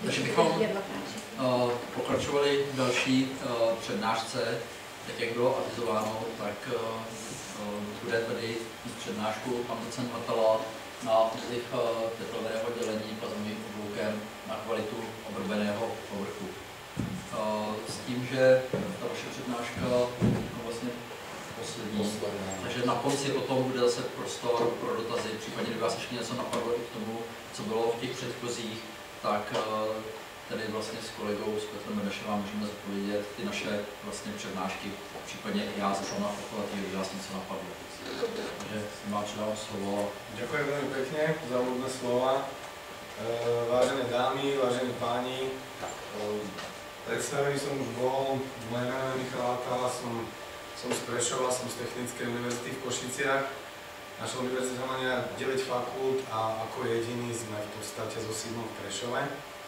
Takže bychom pokračovali v další přednášce. Tak jak bylo avizováno, tak bude tady přednášku pan docent Vatala na vliv tepelného dělení plazmovým obloukem na kvalitu obrbeného povrchu. S tím, že ta vaše přednáška vlastně poslední. Takže na konci potom bude zase prostor pro dotazy, případně kdyby vás ještě něco napadlo i k tomu, co bylo v těch předchozích, tak tady vlastně s kolegou, s Petrem Benešem vám můžeme zodpovědět ty naše vlastně přednášky, případně i já se tam napakovat, kdyby vás něco napadlo. Takže vám předávám slovo. Ďakujem veľmi pekne za úvodné slova. Vážené dámy, vážení páni, predstavený som už bol, moje meno je Michal Vatala, som z Prešova, som z Technickej univerzity v Košiciach. Naša univerzita má 9 fakult a ako jediný sme v podstate so sídlom v Prešove.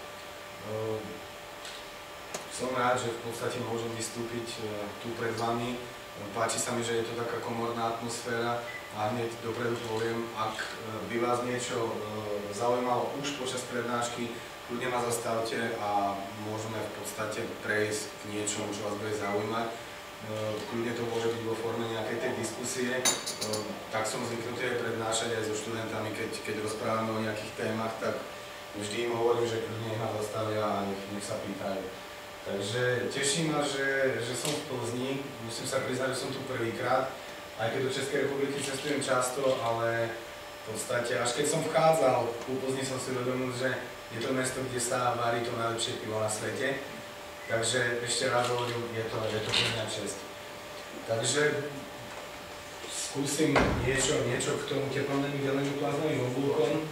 Som rád, že v podstate môžem vystúpiť tu pred vami. Páči sa mi, že je to taká komorná atmosféra a hneď dopredu poviem, ak by vás niečo zaujímalo už počas prednášky, kľudne ma zastavte a môžeme v podstate prejsť k niečomu, čo vás bude zaujímať. Kľudne to môže byť vo forme nejakej tej diskusie. Tak som zvyknutý aj prednášať aj so študentami, keď rozprávame o nejakých témach, tak vždy im hovorím, že kľudne nech ma zastavia a nech sa pýtajú. Takže teší ma, že som v Plzni. Musím sa priznať, že som tu prvýkrát. Aj keď do Českej republiky cestujem často, ale v podstate až keď som vchádzal v Plzni, som si uvedomil, že je to mesto, kde sa varí to najlepšie pivo na svete. Takže ešte raz hovorím, je to pre mňa česť. Takže skúsim niečo k tomu teplnému deleniu plazmovým oblúkom.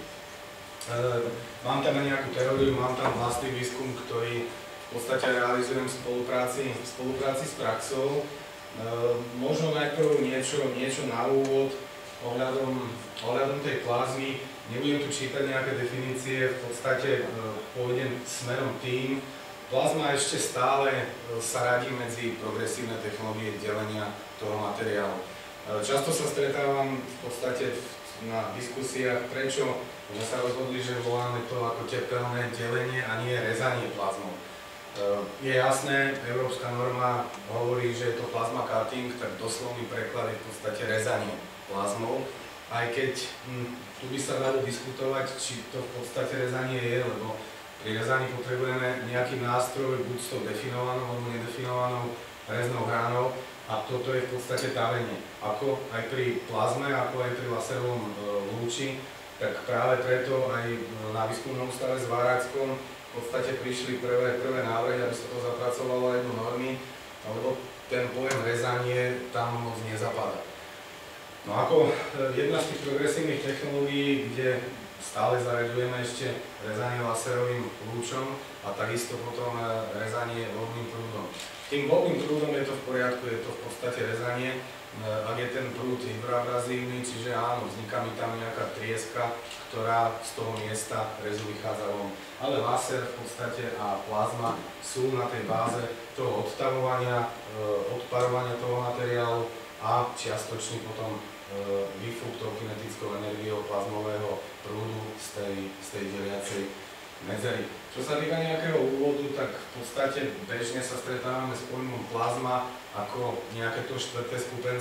Mám tam aj nejakú teóriu, mám tam vlastný výskum, ktorý v podstate realizujem v spolupráci s praxou. Možno najprv niečo na úvod ohľadom tej plazmy. Nebudem tu čítať nejaké definície, v podstate pôjdem smerom tým. Plazma ešte stále sa radí medzi progresívne technológie delenia toho materiálu. Často sa stretávam v podstate na diskusiách, prečo sme sa rozhodli, že voláme to ako tepelné delenie a nie rezanie plazmou. Je jasné, európska norma hovorí, že je to plasma cutting, tak doslovný preklad je v podstate rezanie plazmou. Aj keď tu by sa dalo diskutovať, či to v podstate rezanie je, lebo pri rezaní potrebujeme nejaký nástroj, buď s tou definovanou alebo nedefinovanou reznou hranou, a toto je v podstate tavenie. Ako aj pri plazme, ako aj pri laserovom lúči, tak práve preto aj na výskumnom ústave s Váračkom v podstate prišli prvé návrhy, aby sa to zapracovalo aj do normy, lebo ten pojem rezanie tam moc nezapadá. No ako jedna z tých progresívnych technológií, kde stále zaraďujeme ešte rezanie laserovým lúčom a takisto potom rezanie vodným prúdom. Tým vodným prúdom je to v poriadku, je to v podstate rezanie, ak je ten prúd hyperazívny, čiže áno, vzniká mi tam nejaká trieska, ktorá z toho miesta rezu vychádza von. Ale laser v podstate a plazma sú na tej báze toho odtavovania, odparovania toho materiálu a čiastočne potom výfuk tou kinetickou energiou plazmového prúdu z tej deliacej medzery. Čo sa týka nejakého úvodu, tak v podstate bežne sa stretávame s pojmom plazma ako nejaké to štvrté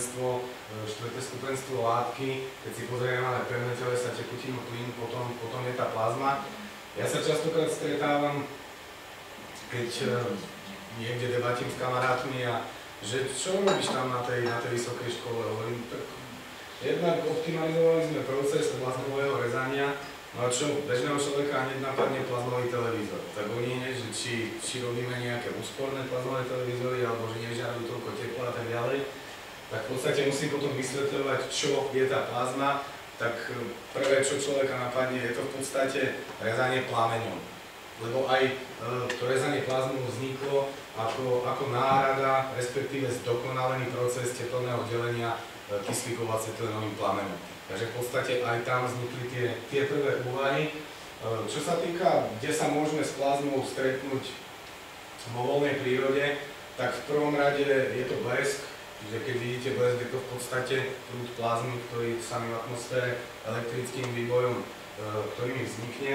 skupenstvo látky. Keď si pozrieme na pevné telesa, tekutinu, plyn, potom je tá plazma. Ja sa častokrát stretávam, keď niekde debatím s kamarátmi a že čo robíš tam na tej vysokej škole? Hovorím, tak jednak optimalizovali sme proces plazmového rezania, no a čo bežného človeka hneď napadne plazmový televízor. Tak oni hneď, že či robíme nejaké úsporné plazmové televízory, alebo že nevyžarujú toľko tepla a tak ďalej, tak v podstate musím potom vysvetľovať, čo je tá plazma. Tak prvé, čo človeka napadne, je to v podstate rezanie plameňom. Lebo aj to rezanie plazmu vzniklo ako náhrada, respektíve zdokonalený proces teplného delenia kyslíkov acetylenovým plamenom. Takže v podstate aj tam vznikli tie prvé úvahy. Čo sa týka, kde sa môžeme s plazmou stretnúť vo voľnej prírode, tak v prvom rade je to blesk. Čiže keď vidíte blesk, je to v podstate prúd plazmy, ktorý sa mi v atmosfére elektrickým výbojom, ktorý mi vznikne.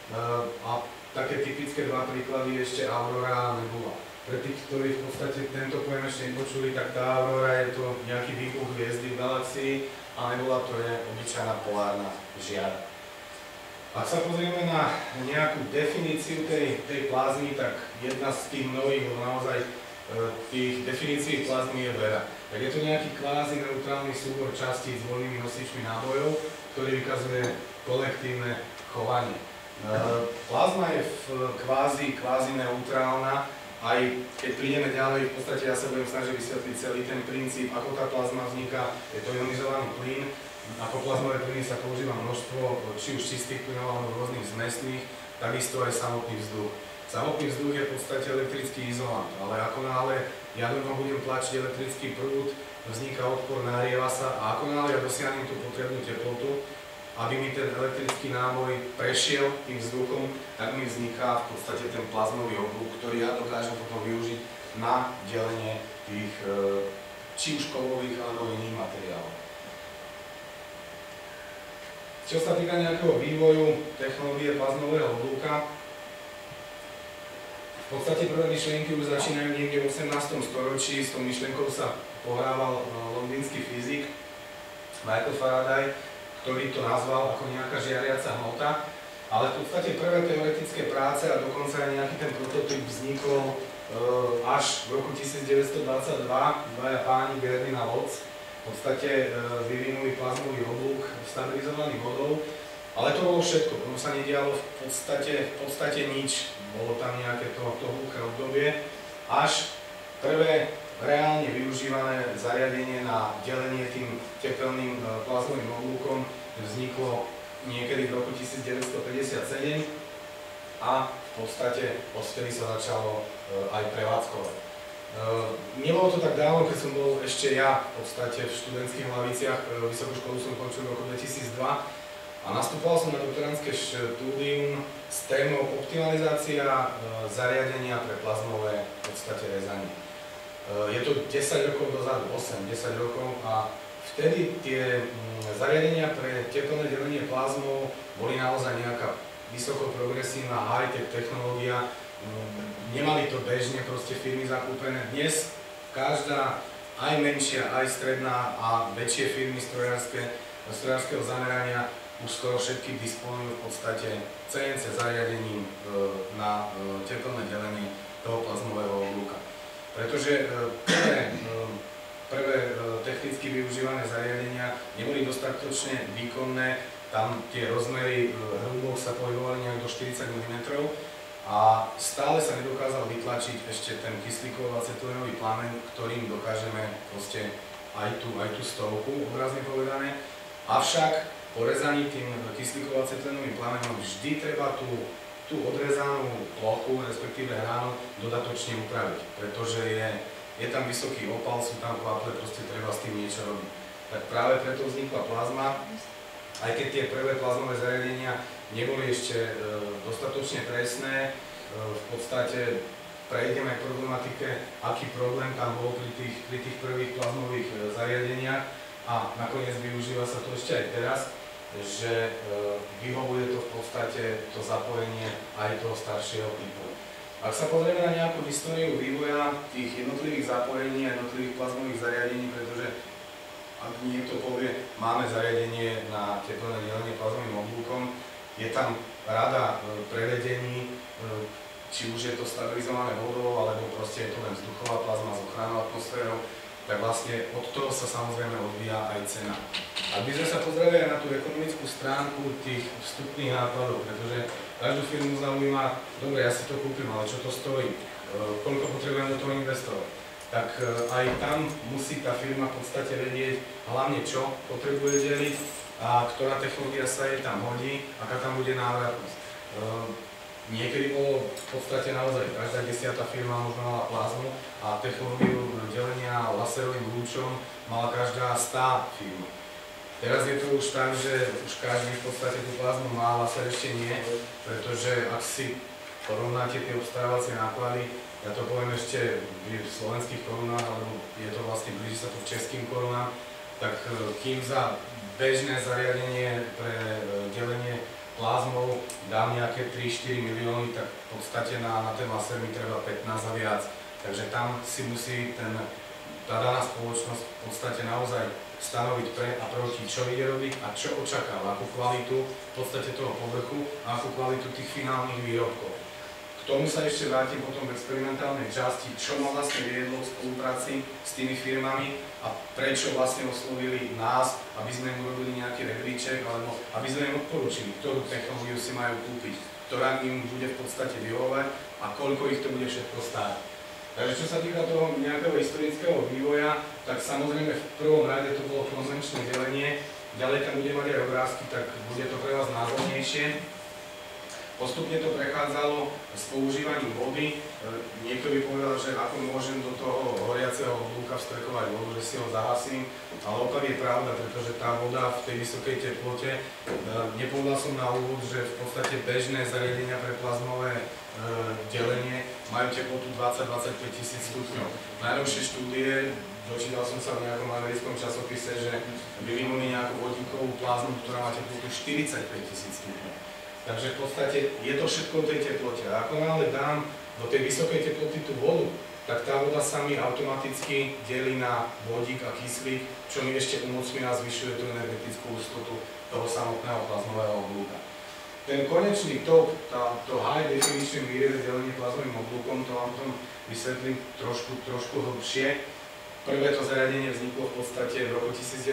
A také typické dva príklady ešte Aurora a Nebula. Pre tých, ktorí v podstate tento pojem ešte nepočuli, tak tá Aurora je to nejaký výbuch hviezdy v galaxii a Nebula to je obyčajná polárna žiara. Ak sa pozrieme na nejakú definíciu tej plazmy, tak jedna z tých mnohých, naozaj tých definícií plazmy je vera. Tak je to nejaký kvázi neutrálny súbor častíc s voľnými nosičmi nábojov, ktorý vykazuje kolektívne chovanie. Plazma je kvázi neutrálna, aj keď prídeme ďalej, v podstate ja sa budem snažiť vysvetliť celý ten princíp, ako tá plazma vzniká. Je to ionizovaný plyn. Ako plazmové plyny sa používa množstvo, či už čistých plynov alebo rôznych zmesných, takisto aj samotný vzduch. Samotný vzduch je v podstate elektrický izolant, ale ako náhle ja do neho budem tlačiť elektrický prúd, vzniká odpor, nahrieva sa a ako náhle ja dosiahnem tú potrebnú teplotu, aby mi ten elektrický náboj prešiel tým vzduchom, tak mi vzniká v podstate ten plazmový oblúk, ktorý ja dokážem potom využiť na delenie tých či už kovových alebo iných materiálov. Čo sa týka nejakého vývoju technológie plazmového oblúka, v podstate prvé myšlienky už začínajú niekde v 18. storočí, s tou myšlienkou sa pohrával londýnsky fyzik Michael Faraday, ktorý to nazval ako nejaká žiariaca hmota, ale v podstate prvé teoretické práce a dokonca aj nejaký ten prototyp vznikol až v roku 1922, dvaja páni Gerdin a Lotz v podstate vyvinuli plazmový oblúk stabilizovaný vodou, ale to bolo všetko, tomu sa nedialo v podstate nič, bolo tam nejaké to hluché obdobie, až prvé reálne využívané zariadenie na delenie tým tepelným plazmovým oblúkom vzniklo niekedy v roku 1957 a v podstate odvtedy sa začalo aj prevádzkovať. Nebolo to tak dávno, keď som bol ešte ja v podstate v študentských hlaviciach, vysokú školu som končil v roku 2002 a nastupoval som na doktorandské štúdium s témou optimalizácia zariadenia pre plazmové v podstate rezanie. Je to 10 rokov dozadu, 8-10 rokov a vtedy tie zariadenia pre teplné delenie plazmov boli naozaj nejaká vysoko progresívna high-tech technológia. Nemali to bežne proste firmy zakúpené. Dnes každá, aj menšia, aj stredná a väčšie firmy strojárskeho zamerania už skoro všetky disponujú v podstate CNC zariadením na teplné delenie toho plazmového oblúka. Pretože prvé technicky využívané zariadenia neboli dostatočne výkonné, tam tie rozmery hrúbok sa pohybovali nejak do 40 mm a stále sa nedokázal vytlačiť ešte ten kyslíkovo-acetylénový plameň, ktorým dokážeme proste aj tú stovku, obrazne povedané. Avšak po rezaní tým kyslíkovo-acetylénovým plameňom vždy treba tú odrezanú plochu, respektíve ránu, dodatočne upraviť, pretože je tam vysoký opal, sú tam kvaple, proste treba s tým niečo robiť. Tak práve preto vznikla plazma, aj keď tie prvé plazmové zariadenia neboli ešte dostatočne presné, v podstate prejdeme aj problematike, aký problém tam bol pri tých prvých plazmových zariadeniach a nakoniec využíva sa to ešte aj teraz, že vyhovuje to v podstate to zapojenie aj toho staršieho typu. Ak sa pozrieme na nejakú históriu vývoja tých jednotlivých zapojení a jednotlivých plazmových zariadení, pretože ak niekto povie, máme zariadenie na teplné delenie plazmovým oblúkom, je tam rada prevedení, či už je to stabilizované vodou, alebo proste je to len vzduchová plazma s ochrannou atmosférou, tak vlastne od toho sa samozrejme odvíja aj cena. Ak by sme sa pozreli aj na tú ekonomickú stránku tých vstupných nákladov, pretože každú firmu zaujíma, dobre, ja si to kúpim, ale čo to stojí, koľko potrebujem do toho investovať. Tak aj tam musí tá firma v podstate vedieť hlavne čo potrebuje deliť a ktorá technológia sa jej tam hodí, aká tam bude návratnosť. Niekedy bolo v podstate naozaj každá 10. firma možno mala plazmu a technológiu delenia laserovým lúčom mala každá 100 firma. Teraz je to už tak, že už každý v podstate tú plazmu má, laser ešte nie, pretože ak si porovnáte tie obstarávacie náklady, ja to poviem ešte v slovenských korunách, alebo je to vlastne blíži sa to v českým korunám, tak kým za bežné zariadenie pre delenie plazmou dám nejaké 3-4 milióny, tak v podstate na ten laser mi treba 15 a viac. Takže tam si musí tá daná spoločnosť v podstate naozaj stanoviť pre a proti, čo ide robiť a čo očakáva, akú kvalitu v podstate toho povrchu a akú kvalitu tých finálnych výrobkov. K tomu sa ešte vrátim potom v experimentálnej časti, čo ma vlastne viedlo v spolupráci s tými firmami a prečo vlastne oslovili nás, aby sme im urobili nejaký rebríček, alebo aby sme im odporúčili, ktorú technológiu si majú kúpiť, ktorá im bude v podstate vyhovovať a koľko ich to bude všetko stáť. Takže čo sa týka toho nejakého historického vývoja, tak samozrejme v prvom rade to bolo konvenčné delenie, ďalej tam bude mať aj obrázky, tak bude to pre vás názornejšie. Postupne to prechádzalo s používaním vody. Niekto by povedal, že ako môžem do toho horiaceho oblúka vstrekovať vodu, že si ho zahasím, ale opak je pravda, pretože tá voda v tej vysokej teplote, nepovedal som na úvod, že v podstate bežné zariadenia pre plazmové delenie majú teplotu 20-25 tisíc stupňov. Najnovšie štúdie, dočítal som sa v nejakom americkom časopise, že vyvinuli nejakú vodíkovú plazmu, ktorá má teplotu 45 tisíc stupňov. Takže v podstate je to všetko v tej teplote. A ako náhle dám do tej vysokej teploty tú vodu, tak tá voda sa mi automaticky delí na vodík a kyslík, čo mi ešte umocňuje a zvyšuje tú energetickú hustotu toho samotného plazmového oblúka. Ten konečný top, to high definition výrez delenie plazmovým oblúkom, to vám tom vysvetlím trošku hlbšie. Prvé to zariadenie vzniklo v podstate v roku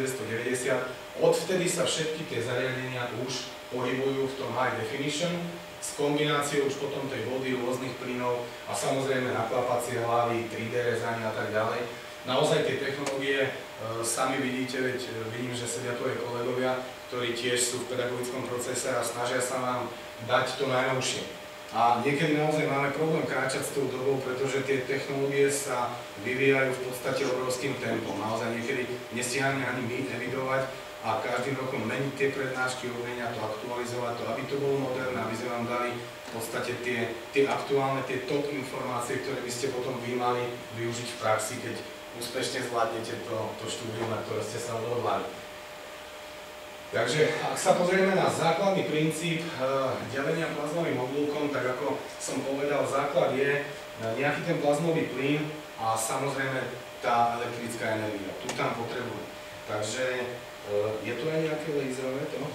1990. Odvtedy sa všetky tie zariadenia už pohybujú v tom high definition s kombináciou už potom tej vody, rôznych plynov a samozrejme naklapacie hlavy, 3D rezanie a tak ďalej. Naozaj tie technológie sami vidíte, veď vidím, že sedia tu aj kolegovia, ktorí tiež sú v pedagogickom procese a snažia sa vám dať to najnovšie. A niekedy naozaj máme problém kráčať s tou dobou, pretože tie technológie sa vyvíjajú v podstate obrovským tempom. Naozaj niekedy nestíhame ani my evidovať a každým rokom meniť tie prednášky, obmeniať to, aktualizovať to, aby to bolo moderné, aby sme vám dali v podstate tie aktuálne, tie top informácie, ktoré by ste potom vy mali využiť v praxi, keď úspešne zvládnete to štúdium, na ktoré ste sa odhodlali. Takže ak sa pozrieme na základný princíp delenia plazmovým oblúkom, tak ako som povedal, základ je nejaký ten plazmový plyn a samozrejme tá elektrická energia. Tu tam potrebuje. Takže je tu aj nejaké laserové to?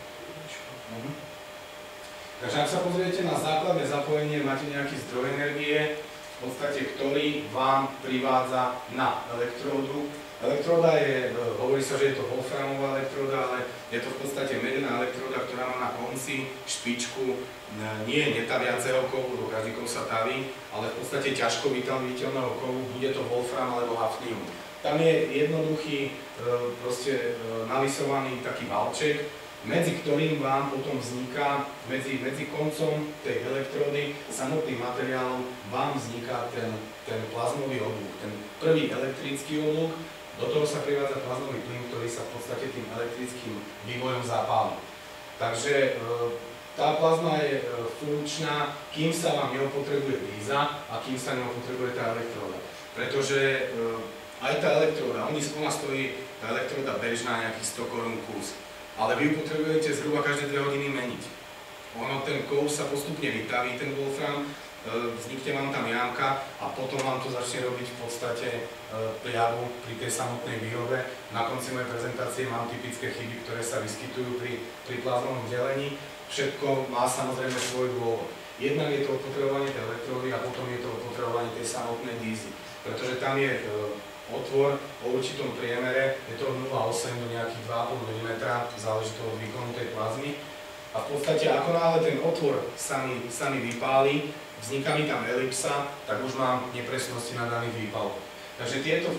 Takže ak sa pozriete na základné zapojenie, máte nejaký zdroj energie, v podstate ktorý vám privádza na elektródu. Elektróda je, hovorí sa, že je to wolframová elektróda, ale je to v podstate medená elektróda, ktorá má na konci špičku nie netaviaceho kovu, lebo každý kov sa taví, ale v podstate ťažko vytaviteľného kovu, bude to wolfram alebo hafnium. Tam je jednoduchý, proste nalisovaný taký valček, medzi ktorým vám potom vzniká, medzi koncom tej elektródy, samotným materiálom, vám vzniká ten plazmový oblúk, ten prvý elektrický oblúk. Do toho sa privádza plazmový plyn, ktorý sa v podstate tým elektrickým vývojom zapáli. Takže tá plazma je funkčná, kým sa vám neopotrebuje víza a kým sa neopotrebuje tá elektróda. Pretože aj tá elektróda, ona stojí, tá elektróda bežná nejakých 100 korún kus, ale vy ju potrebujete zhruba každé 2 hodiny meniť. Ten kov sa postupne vytaví, ten wolfram, vznikne vám tam jamka a potom vám to začne robiť v podstate pliagu pri tej samotnej výrobe. Na konci mojej prezentácie mám typické chyby, ktoré sa vyskytujú pri plazmovom delení. Všetko má samozrejme svoj dôvod. Jednak je to opotrebovanie tej elektródy a potom je to opotrebovanie tej samotnej dízy. Pretože tam je otvor o určitom priemere, je to od 0,8 do nejakých 2,5 mm, záleží to od výkonu tej plazmy. A v podstate ako náhle ten otvor sa mi vypáli, vzniká mi tam elipsa, tak už mám nepresnosti na daných výpaloch. Takže tieto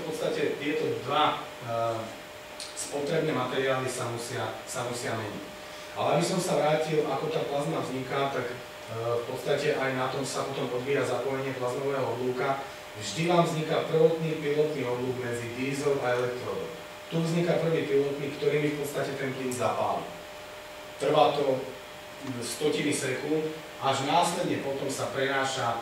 dva spotrebné materiály sa musia meniť. Ale aby som sa vrátil, ako tá plazma vzniká, tak v podstate aj na tom sa potom odvíja zapojenie plazmového oblúka. Vždy vám vzniká prvotný pilotný oblúk medzi dízou a elektródou. Tu vzniká prvý pilotný, ktorý mi v podstate ten plyn zapáli. Trvá to 100 sekúnd, až následne potom sa prenáša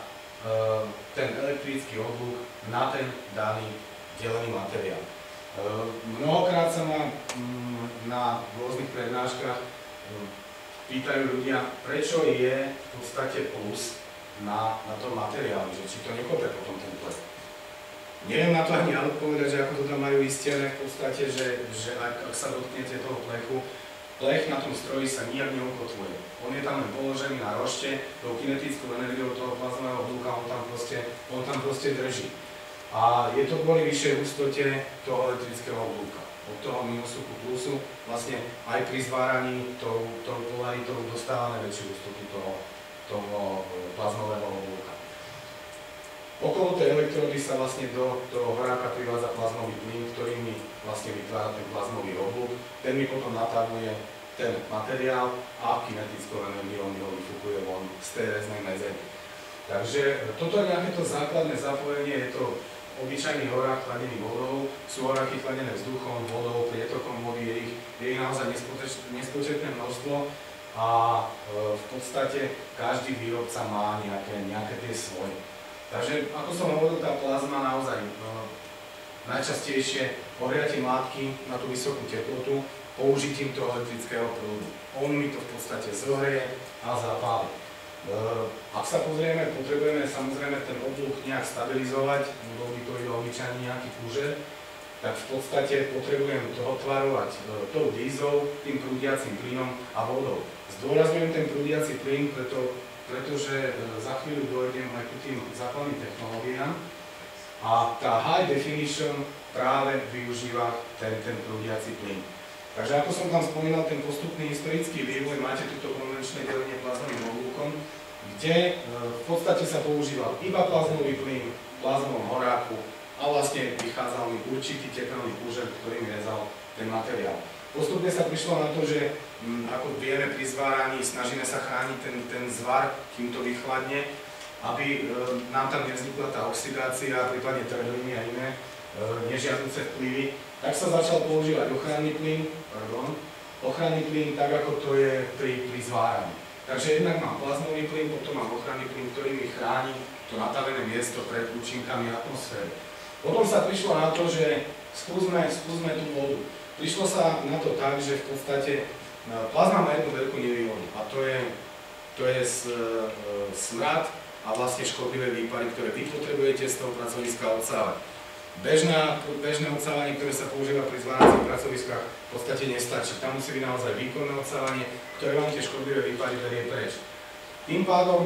ten elektrický oblúk na ten daný delený materiál. Mnohokrát sa ma na rôznych prednáškach pýtajú ľudia, prečo je v podstate plus na tom materiáli, že či to nekope potom ten plech. Neviem na to ani odpovedať, že ako to tam majú istené v podstate, že ak sa dotknete toho plechu, plech na tom stroji sa nijak neukotvuje. On je tam len položený na rošte, tou kinetickou energiou toho plazmového oblúka on tam proste drží. A je to kvôli vyššej hustote toho elektrického oblúka. Od toho minusu ku plusu vlastne aj pri zváraní tou polaritou dostávame väčšiu hustotu toho plazmového oblúka. Okolo tej elektrody sa vlastne do toho horáka privádza plazmový plyn, ktorý mi vlastne vytvára ten plazmový oblúk. Ten mi potom natavuje ten materiál a kinetickou energiou mi ho vyfúkuje von z tej reznej mezery. Takže toto je nejaké to základné zapojenie, je to obyčajný horák chladený vodou, sú horáky chladené vzduchom, vodou, prietokom vody, je ich naozaj nespočetné množstvo a v podstate každý výrobca má nejaké tie svoje. Takže, ako som hovoril, tá plazma naozaj najčastejšie ohriatím látky na tú vysokú teplotu použitím toho elektrického prúdu. On mi to v podstate zohreje a zapáli. Ak sa pozrieme, potrebujeme samozrejme ten oblúk nejak stabilizovať, bol by to obyčajný nejaký kúžer, tak v podstate potrebujem to otvarovať tou dízou, tým prúdiacím plynom a vodou. Zdôrazňujem ten prúdiaci plyn, pretože za chvíľu dojdem aj ku tým základným technológiám a tá high definition práve využíva ten prúdiaci plyn. Takže ako som tam spomínal, ten postupný historický vývoj, máte tuto konvenčné delenie plazmovým oblúkom, kde v podstate sa používal iba plazmový plyn v plazmovom horáku a vlastne vychádzal mi určitý tepelný kúžer, ktorý mi rezal ten materiál. Postupne sa prišlo na to, že ako vieme pri zváraní, snažíme sa chrániť ten zvar, kým to vychladne, aby nám tam nevznikla tá oxidácia, prípadne trhliny a iné nežiaduce vplyvy, tak sa začal používať ochranný plyn, tak ako to je pri zváraní. Takže jednak mám plazmový plyn, potom mám ochranný plyn, ktorý mi chráni to natavené miesto pred účinkami atmosféry. Potom sa prišlo na to, že skúsme tú vodu. Prišlo sa na to tak, že v podstate plazma má jednu veľkú nevýhodu a to je smrad a vlastne škodlivé výpary, ktoré vy potrebujete z toho pracoviska odsávať. Bežné odsávanie, ktoré sa používa pri zváracích pracoviskách, v podstate nestačí. Tam musí byť naozaj výkonné odsávanie, ktoré vám tie škodlivé výpary berie preč. Tým pádom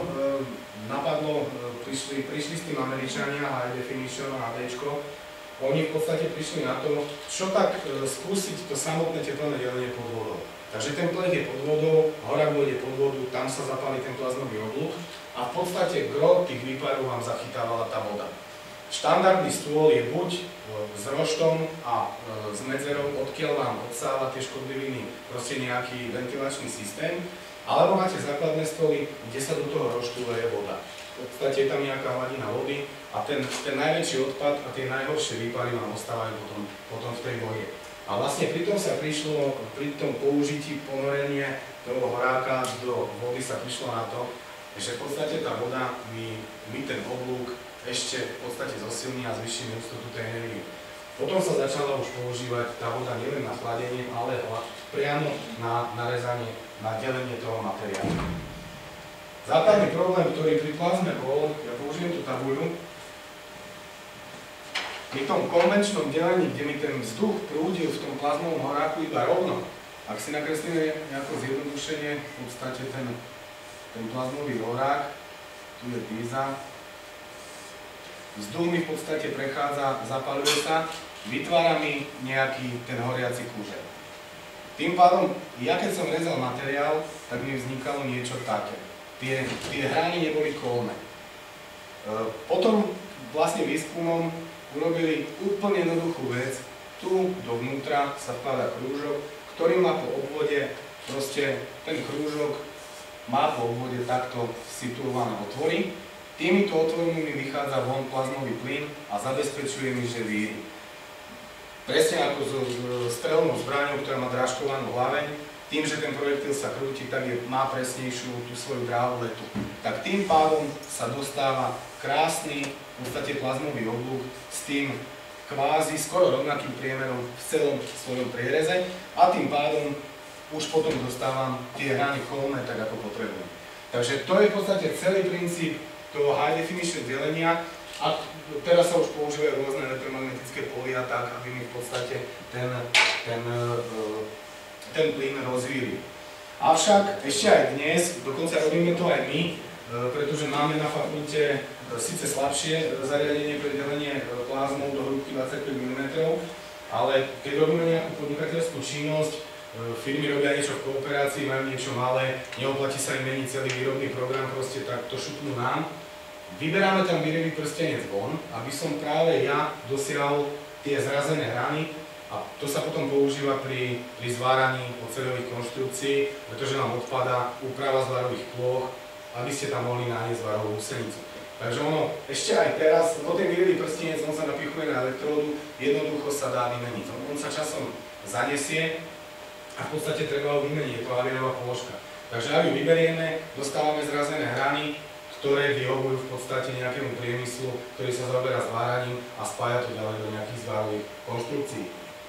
prišli s tým Američania, High Definition a HDčko. Oni v podstate prišli na to, čo tak skúsiť to samotné teplné delenie pod vodou. Takže ten plech je pod vodou, horák je pod vodu, tam sa zapáli ten plazmový oblúk a v podstate gro tých výparov vám zachytávala tá voda. Štandardný stôl je buď s roštom a s medzerou, odkiaľ vám odsáva tie škodliviny, proste nejaký ventilačný systém, alebo máte základné stoly, kde sa do toho roštu leje voda. V podstate je tam nejaká hladina vody a ten najväčší odpad a tie najhoršie výpary vám ostávajú potom v tej vode. A vlastne pri tom sa prišlo, pri tom použití ponorenie toho horáka do vody sa prišlo na to, že v podstate tá voda mi ten oblúk ešte v podstate zosilní a zvýši mi hustotu tej energie. Potom sa začala už používať tá voda nielen na chladenie, ale priamo na narezanie, na delenie toho materiálu. Základný problém, ktorý pri plazme bol, ja použijem tú tabuľu, pri tom konvenčnom delení, kde mi ten vzduch prúdil v tom plazmovom horáku iba rovno, ak si nakreslíme nejaké zjednodušenie, v podstate ten plazmový horák, tu je díza, vzduch mi v podstate prechádza, zapaľuje sa, vytvára mi nejaký ten horiaci kúžel. Tým pádom, ja keď som rezal materiál, tak mi vznikalo niečo také. Tie hrány neboli kolné. Potom vlastne výskumom urobili úplne jednoduchú vec. Tu dovnútra sa vkladá krúžok, ktorý má po obvode, proste ten krúžok má po obvode takto situované otvory. Týmito otvormi mi vychádza von plazmový plyn a zabezpečuje mi, že víri. Presne ako so strelnou zbraňou, ktorá má drážkovanú hlaveň, tým, že ten projektil sa krúti, tak má presnejšiu tú svoju dráhu letu. Tak tým pádom sa dostáva krásny, v podstate plazmový oblúk s tým kvázi skoro rovnakým priemerom v celom svojom priereze a tým pádom už potom dostávam tie hrany kolmé tak, ako potrebujem. Takže to je v podstate celý princíp toho high definition delenia. A teraz sa už používajú rôzne elektromagnetické polia tak, aby mi v podstate ten plyn rozvíli. Avšak ešte aj dnes, dokonca robíme to aj my, pretože máme na fakulte síce slabšie zariadenie pre delenie plazmov do hĺbky 25 mm, ale keď robíme nejakú podnikateľskú činnosť, firmy robia niečo v kooperácii, majú niečo malé, neoplatí sa im meniť celý výrobný program, proste tak to šupnú nám. Vyberáme tam výrivý prstenec von, aby som práve ja dosiahol tie zrazené hrany a to sa potom používa pri zváraní oceľových konštrukcií, pretože nám odpadá úprava zvarových plôch, aby ste tam mohli nájsť zvarovú úsenicu. Takže ono, ešte aj teraz, no ten výrivý prstenec, on sa napichuje na elektródu, jednoducho sa dá vymeniť. On sa časom zanesie a v podstate treba ho vymeniť, je to avierová položka. Takže ak ju vyberieme, dostávame zrazené hrany, ktoré vyhovujú v podstate nejakému priemyslu, ktorý sa zaoberá zváraním a spája to ďalej do nejakých zvárových konštrukcií.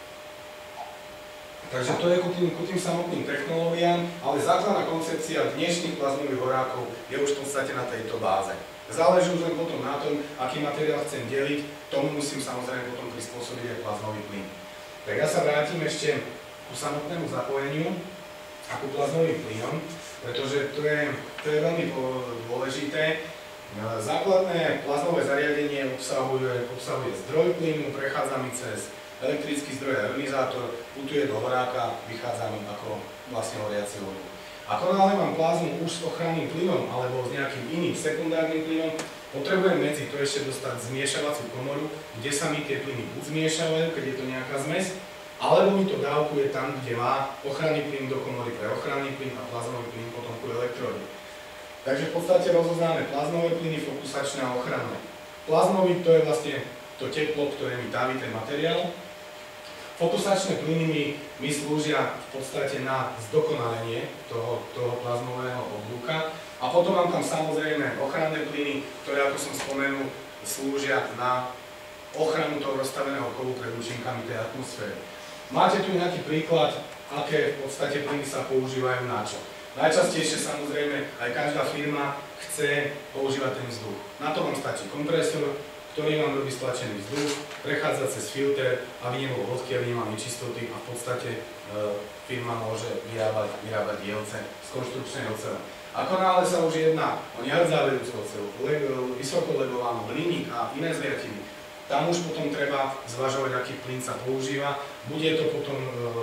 Takže to je ku tým samotným technológiám, ale základná koncepcia dnešných plazmových horákov je už v podstate na tejto báze. Záleží už len potom na tom, aký materiál chcem deliť, tomu musím samozrejme potom prispôsobiť aj plazmový plyn. Tak ja sa vrátim ešte ku samotnému zapojeniu a ku plazmovým plynom, pretože to je veľmi dôležité. Základné plazmové zariadenie obsahuje zdroj plynu, prechádza mi cez elektrický zdroj a ionizátor, putuje do horáka, vychádza mi ako vlastne horiaci vodu. Ako náhle mám plazmu už s ochranným plynom alebo s nejakým iným sekundárnym plynom, potrebujem medzi to ešte dostať zmiešavaciu komoru, kde sa mi tie plyny buď zmiešavajú, keď je to nejaká zmes, alebo mi to dávkuje tam, kde má ochranný plyn do komory pre ochranný plyn a plazmový plyn potom ku elektróde. Takže v podstate rozoznáme plazmové plyny, fokusačné a ochranné. Plazmový to je vlastne to teplo, ktoré mi dáví ten materiál. Fokusačné plyny mi slúžia v podstate na zdokonalenie toho plazmového oblúka. A potom mám tam samozrejme ochranné plyny, ktoré, ako som spomenul, slúžia na ochranu toho rozstaveného kovu pred účinkami tej atmosféry. Máte tu nejaký príklad, aké v podstate plyny sa používajú na čo. Najčastejšie samozrejme aj každá firma chce používať ten vzduch. Na to vám stačí kompresor, ktorý vám robí stlačený vzduch, prechádza cez filter, aby nebol vlhký, aby nemal nečistoty a v podstate firma môže vyrábať dielce z konštrukčnej ocele. Ako náhle sa už jedná o nehrdzávajúcu oceľ, vysokolegovanú, hliník a iné zliatiny, tam už potom treba zvažovať, aký plyn sa používa. Bude to potom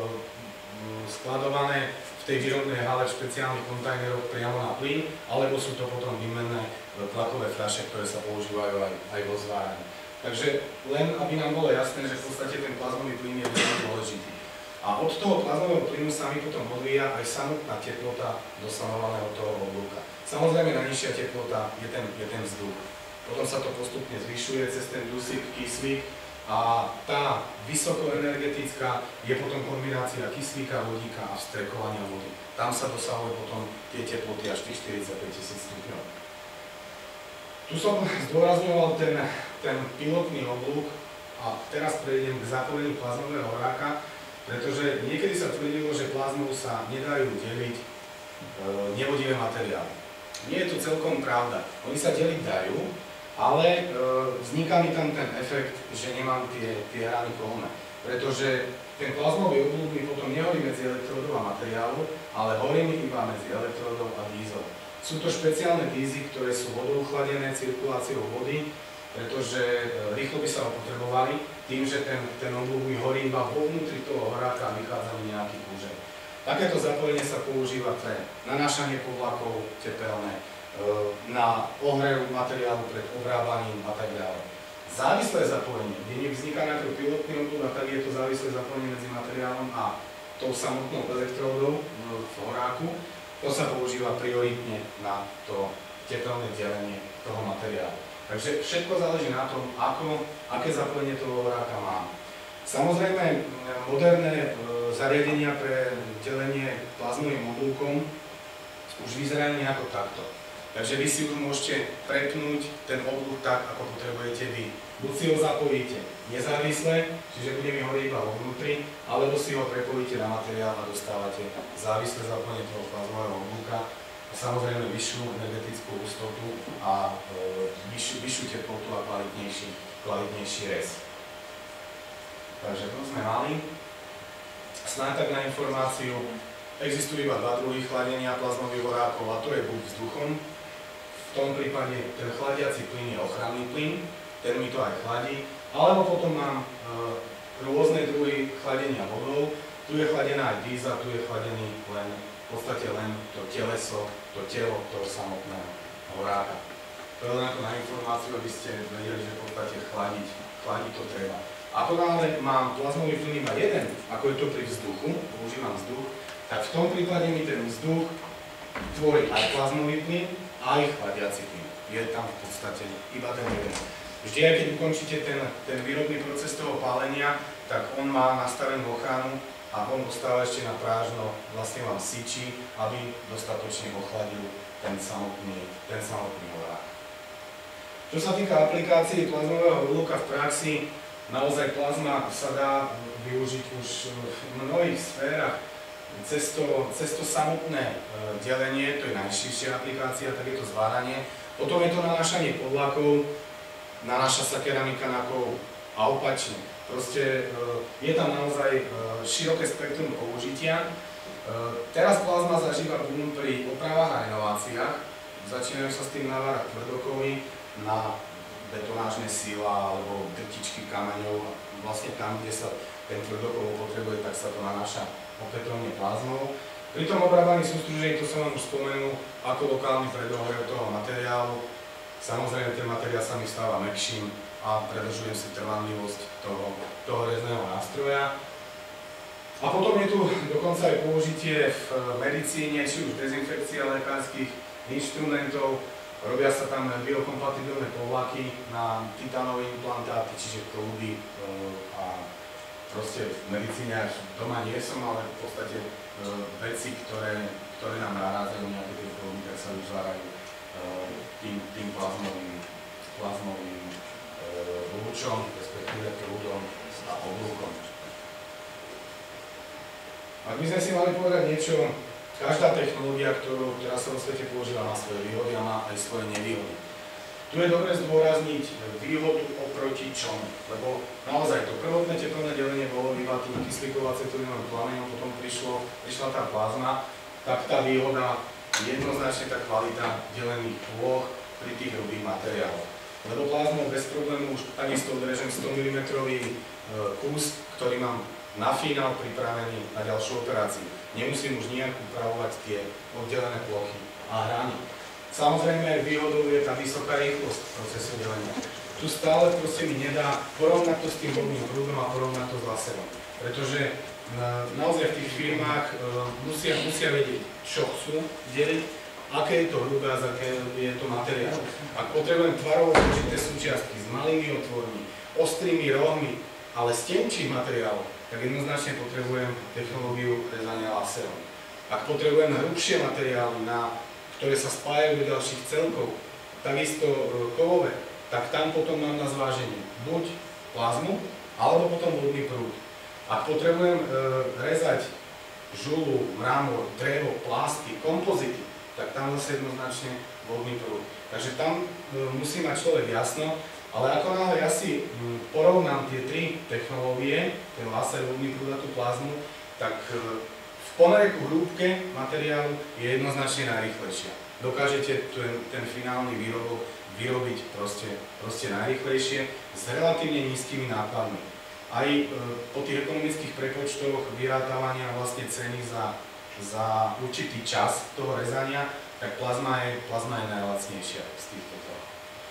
skladované v tej výrobnej hale v špeciálnych kontajneroch priamo na plyn, alebo sú to potom výmenné tlakové fľaše, ktoré sa používajú aj vo zváraní. Takže len aby nám bolo jasné, že v podstate ten plazmový plyn je veľmi dôležitý. A od toho plazmového plynu sa mi potom odvíja aj samotná teplota dosahovaného toho oblúka. Samozrejme najnižšia teplota je ten vzduch. Potom sa to postupne zvyšuje cez ten dusík, kyslík a tá vysokoenergetická je potom kombinácia kyslíka, vodíka a vstrekovania vody. Tam sa dosahuje potom tie teploty až tých 45 000 stupňov. Tu som zdôrazňoval ten pilotný oblúk a teraz prejdem k zapojeniu plazmového horáka, pretože niekedy sa tvrdilo, že plazmou sa nedajú deliť nevodivé materiály. Nie je to celkom pravda. Oni sa deliť dajú, ale vzniká mi tam ten efekt, že nemám tie hrany kolmé. Pretože ten plazmový oblúk mi potom nehorí medzi elektródou a materiálu, ale horí mi iba medzi elektródou a dízou. Sú to špeciálne dízy, ktoré sú vodou chladené, cirkuláciou vody, pretože rýchlo by sa opotrebovali tým, že ten oblúk mi horí iba vo vnútri toho horáka a vychádza mi nejaký kúžek. Takéto zapojenie sa používa pre nanášanie povlakov tepelné, na ohrev materiálu pred obrábaním a tak ďalej. Závislé zapojenie, kde nevzniká najprv pilotný oblúk a tak je to závislé zapojenie medzi materiálom a tou samotnou elektródou v horáku, to sa používa prioritne na to tepelné delenie toho materiálu. Takže všetko záleží na tom, aké zapojenie toho horáka mám. Samozrejme, moderné zariadenia pre delenie plazmovým oblúkom už vyzerajú nejako takto. Takže vy si už môžete prepnúť ten oblúk tak, ako potrebujete vy. Buď si ho zapojíte nezávisle, čiže bude mi horieť iba vo vnútri, alebo si ho prepojíte na materiál a dostávate závislé zapojenie toho plazmového oblúka. Samozrejme vyššiu energetickú hustotu a vyššiu teplotu a kvalitnejší rez. Takže to sme mali. Snáď tak na informáciu, existujú iba dva druhy chladenia plazmových vorákov a to je buď vzduchom. V tom prípade ten chladiaci plyn je ochranný plyn, ten mi to aj chladí, alebo potom mám rôzne druhy chladenia vodou. Tu je chladená aj dýza, tu je chladený v podstate len to teleso, to telo toho samotného horáka. To je len ako na informáciu, aby ste vedeli, že v podstate chladiť to treba. Ako náhle mám plazmový plyn iba jeden, ako je to pri vzduchu, používam vzduch, tak v tom prípade mi ten vzduch tvorí aj plazmový plyn, aj chladiaci plyn. Je tam v podstate iba ten jeden. Vždy, aj keď ukončíte ten výrobný proces toho pálenia, tak on má nastavenú ochranu a on ostáva ešte na prážno, vlastne vám syčí, aby dostatočne ochladil ten samotný horák. Čo sa týka aplikácií plazmového oblúka v praxi, naozaj plazma sa dá využiť už v mnohých sférach. Cez to samotné delenie, to je najširšia aplikácia, tak je to zváranie. Potom je to nanášanie podlakov, nanáša sa keramika na kov a opačne. Proste je tam naozaj široké spektrum použitia. Teraz plazma zažíva boom pri opravách a renováciách. Začínajú sa s tým navárať tvrdokovy na betonážne síla alebo drtičky kameňov. Vlastne tam, kde sa ten tvrdokov potrebuje, tak sa to nanáša opätovne plazmou. Pri tom obrábaní sústružení, to som vám už spomenul, ako lokálny predohrev toho materiálu. Samozrejme, ten materiál sa mi stáva mäkším a predĺžujem si trvanlivosť toho rezného nástroja. A potom je tu dokonca aj použitie v medicíne, či už dezinfekcia lekárskych inštrumentov. Robia sa tam biokompatibilné povlaky na titánové implantáty, čiže kľúby a proste v medicíne až doma nie som, ale v podstate veci, ktoré nám narádzajú nejaké tie kľúby, tak sa vytvárajú tým plazmovým lúčom, respektíve kľúdom a oblúkom. Ak by sme si mali povedať niečo, každá technológia, ktorá sa vo svete používa, má svoje výhody a má aj svoje nevýhody. Tu je dobre zdôrazniť výhodu oproti čomu, lebo naozaj to prvotné teplné delenie bolo iba tým kyslíkovo-acetylenovým plameňom, potom prišla tá plazma, tak tá výhoda je jednoznačne tá kvalita delených plôch pri tých hrubých materiáloch. Lebo plazmou bez problému už takisto odrežem 100 mm kus, ktorý mám na finál pripravený na ďalšiu operáciu. Nemusím už nijak upravovať tie oddelené plochy a hrany. Samozrejme, výhodou je tá vysoká rýchlosť procesu delenia. Tu stále proste mi nedá porovnať to s tým vodným prúdom a porovnať to s laserom. Pretože naozaj v tých firmách musia vedieť, čo chcú deliť, aké je to hrubé a aké je to materiál. Ak potrebujem tvarovo zložité súčiastky s malými otvormi, ostrými rohmi, ale z tenčích materiálov, tak jednoznačne potrebujem technológiu rezania laserom. Ak potrebujem hrubšie materiály, ktoré sa spájajú do ďalších celkov, takisto kovové, tak tam potom mám na zváženie buď plazmu, alebo potom vodný prúd. Ak potrebujem rezať žulu, mramor, drevo, plásty, kompozity, tak tam zase jednoznačne vodný prúd. Takže tam musí mať človek jasno, ale ako náhle ja si porovnám tie tri technológie, ten laser, vodný prúd a tú plazmu, tak v pomere ku hrúbke materiálu je jednoznačne najrýchlejšia. Dokážete ten finálny výrobok vyrobiť proste najrýchlejšie s relatívne nízkymi nákladmi. Aj po tých ekonomických prepočtoch vyrátavania vlastne ceny za určitý čas toho rezania, tak plazma je najlacnejšia z týchto toho.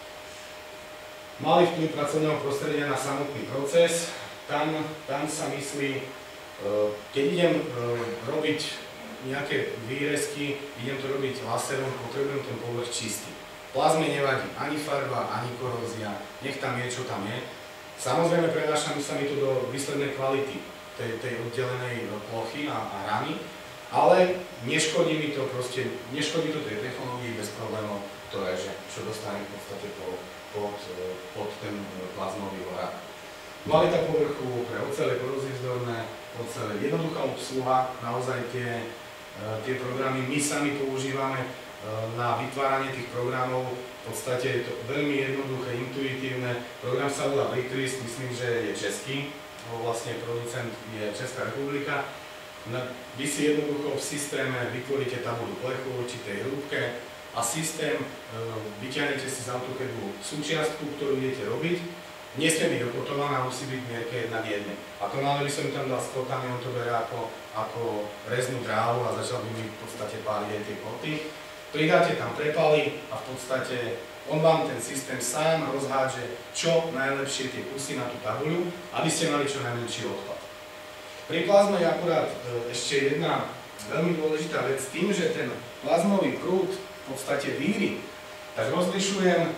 Malý vplyv pracovného prostredia na samotný proces, tam sa myslí, keď idem robiť nejaké výrezky, idem to robiť laserom, potrebujem ten povrch čistý. Plazme nevadí ani farba, ani korózia, nech tam je, čo tam je. Samozrejme prenáša sa mi to do výslednej kvality tej oddelenej plochy a ramy, ale neškodí mi to proste, neškodí to tej technológii bez problémov. čo dostane v podstate pod ten plazmový horák. Kvalita povrchu pre ocele, korozívzdorné ocele, jednoduchá obsluha, naozaj tie programy my sami používame na vytváranie tých programov. V podstate je to veľmi jednoduché, intuitívne. Program sa volá Bricklist, myslím, že je český, vlastne producent je Česká republika. Vy si jednoducho v systéme vytvoríte tabuľu plechu v určitej hĺbke a systém vyťahnete si z AutoCADu súčiastku, ktorú idete robiť. Nesmie byť okotovaná, musí byť v mierke 1:1. Ako náhle by som tam dal s kotami, on to berie ako reznú dráhu a začal by mi v podstate páliť aj tie koty. Pridáte tam prepaly a v podstate on vám ten systém sám rozhádže čo najlepšie tie kusy na tú tabuľu, aby ste mali čo najmenší odpad. Pri plazme je akurát ešte jedna veľmi dôležitá vec. Tým, že ten plazmový prúd v podstate víri, tak rozlišujem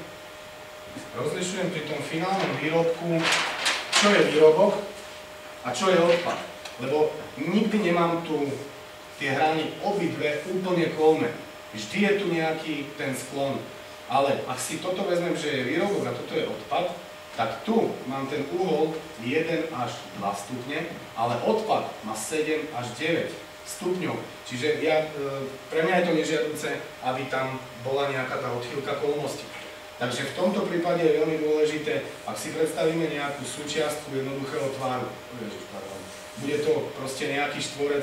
pri tom finálnom výrobku, čo je výrobok a čo je odpad. Lebo nikdy nemám tu tie hrany obidve úplne kolme. Vždy je tu nejaký ten sklon. Ale ak si toto vezmem, že je výrobok a toto je odpad, tak tu mám ten uhol 1 až 2 stupne, ale odpad má 7 až 9 stupňov. Čiže pre mňa je to nežiaduce, aby tam bola nejaká tá odchýlka kolmosti. Takže v tomto prípade je veľmi dôležité, ak si predstavíme nejakú súčiastku jednoduchého tvaru, bude to proste nejaký štvorec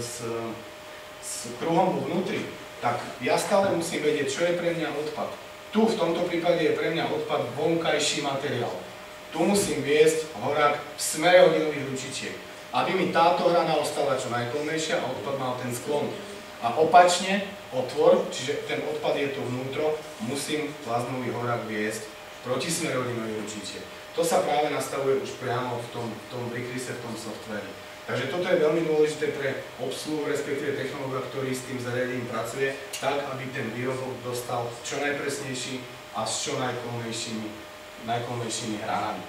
s kruhom vo vnútri, tak ja stále musím vedieť, čo je pre mňa odpad. Tu v tomto prípade je pre mňa odpad vonkajší materiál. Tu musím viesť horák v smere hodinových ručičiek, aby mi táto hrana ostala čo najkolmejšia a odpad mal ten sklon. A opačne, otvor, čiže ten odpad je tu vnútro, musím plazmový horák viesť proti smere hodinových ručičiek. To sa práve nastavuje už priamo v tom Brickliste, v tom softveri. Takže toto je veľmi dôležité pre obsluhu, respektíve technológa, ktorý s tým zariadením pracuje, tak, aby ten výrobok dostal čo najpresnejší a s čo najkolmejšími hranami.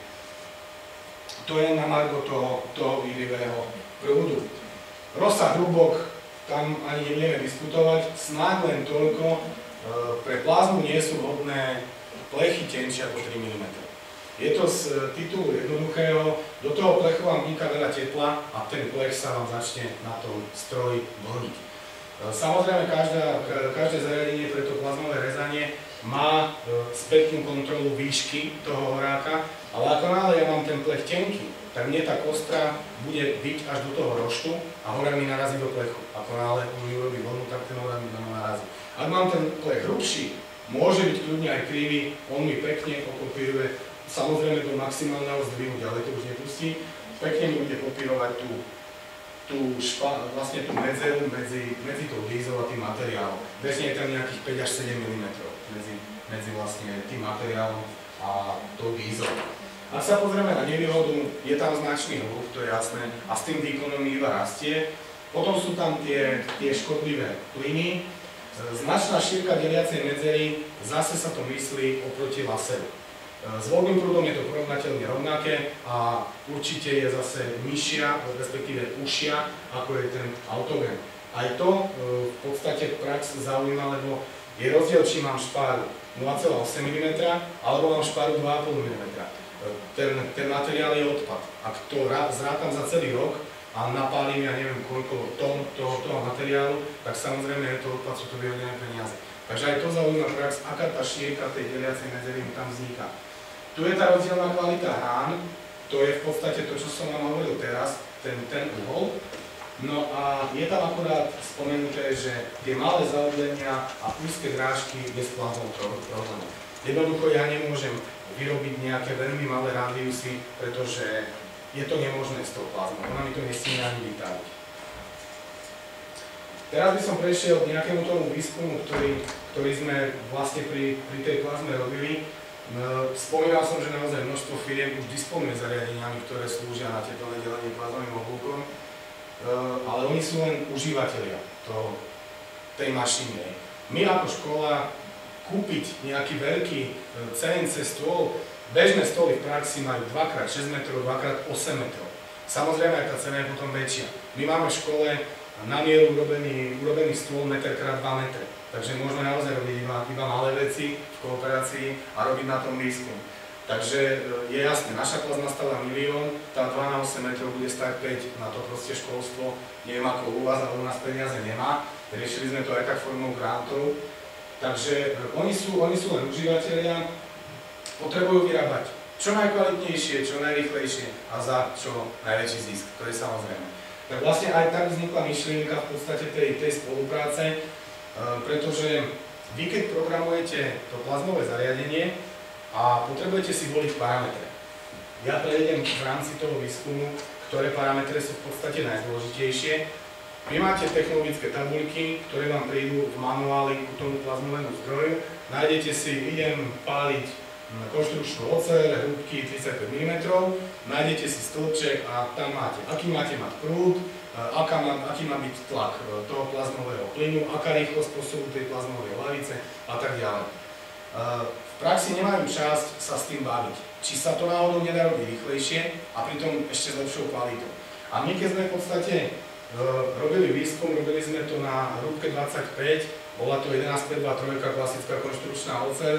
To je na margo toho výrivého prúdu. Rozsah hrúbok, tam ani nebudeme diskutovať, snáď len toľko, pre plazmu nie sú vhodné plechy tenšie ako 3 mm. Je to z titulu jednoduchého, do toho plechu vám vniká veľa tepla a ten plech sa vám začne na tom stroji vlniť. Samozrejme, každé zariadenie pre to plazmové rezanie má spätnú kontrolu výšky toho horáka, ale ako náhle ja mám ten plech tenký, tak mne tá kostra bude byť až do toho roštu a horák mi narazí do plechu. Ako náhle on mi urobí vlnu, tak ten horák mi do neho narazí. Ak mám ten plech hrubší, môže byť kľudne aj krivý, on mi pekne okopíruje, samozrejme do maximálneho zdvihu, ďalej to už nepustí, pekne mi bude kopírovať vlastne tú medzeru medzi tou vízou a tým materiálom. Presne je tam nejakých 5 až 7 mm medzi vlastne tým materiálom a tou vízou. Ak sa pozrieme na nevýhodu, je tam značný hluk, to je jasné, a s tým výkonom iba rastie. Potom sú tam tie škodlivé plyny. Značná šírka deliacej medzery, zase sa to myslí oproti laseru. S vodným prúdom je to porovnateľne rovnaké a určite je zase nižšia, respektíve užšia, ako je ten autogen. Aj to v podstate prax zaujíma, lebo je rozdiel, či mám špáru 0,8 mm alebo mám špáru 2,5 mm. Ten materiál je odpad. Ak to zrátam za celý rok a napálim, ja neviem koľko tón toho materiálu, tak samozrejme je to odpad, sú to vyhodené peniaze. Takže aj to zaujíma prax, aká tá šírka tej deliacej medzery tam vzniká. Tu je tá rozdielna kvalita hrán, to je v podstate to, čo som vám hovoril teraz, ten uhol. No a je tam akurát spomenuté, že tie malé zaodlenia a úzke drážky je s plazmou problém. Jednoducho ja nemôžem vyrobiť nejaké veľmi malé rádiusy, pretože je to nemožné s tou plazmou, ona mi to nesmie ani vytáviť. Teraz by som prešiel k nejakému tomu výskumu, ktorý sme vlastne pri tej plazme robili. Spomínal som, že naozaj množstvo firiem už disponuje zariadeniami, ktoré slúžia na tepelné delenie plazmovým oblúkom, ale oni sú len užívateľia tej mašiny. My ako škola kúpiť nejaký veľký CNC stôl, bežné stoly v praxi majú 2x6 metrov, 2x8 metrov. Samozrejme, aj tá cena je potom väčšia. My máme v škole na mieru urobený stôl 1x2 metre, takže môžeme naozaj robiť iba malé veci. veci v kooperácii a robiť na tom výskum. Takže je jasné, naša plazma stala 1 000 000, tá 2 na 8 metrov bude stať 5, na to proste školstvo, neviem ako u vás, ale u nás peniaze nemá. Riešili sme to aj tak formou grantov. Takže oni sú len užívateľia, potrebujú vyrábať čo najkvalitnejšie, čo najrýchlejšie a za čo najväčší zisk, to je samozrejme. Tak vlastne aj tak vznikla myšlienka v podstate tej spolupráce, pretože vy keď programujete to plazmové zariadenie a potrebujete si voliť parametre. Ja prejdem v rámci toho výskumu, ktoré parametre sú v podstate najdôležitejšie. Vy máte technologické tabuľky, ktoré vám prídu v manuáli ku tomu plazmovému zdroju. Nájdete si, idem páliť konštrukčnú oceľ, hrúbky 35 mm, nájdete si stĺpček a tam máte, aký máte mať prúd, aký má byť tlak toho plazmového plynu, aká rýchlosť posuvu tej plazmovej lavice a tak ďalej. V praxi nemajú časť sa s tým baviť, či sa to náhodou nedá robiť rýchlejšie a pritom ešte s lepšou kvalitou. A my keď sme v podstate robili výskum, robili sme to na hrúbke 25, bola to 11,523 klasická konštrukčná oceľ.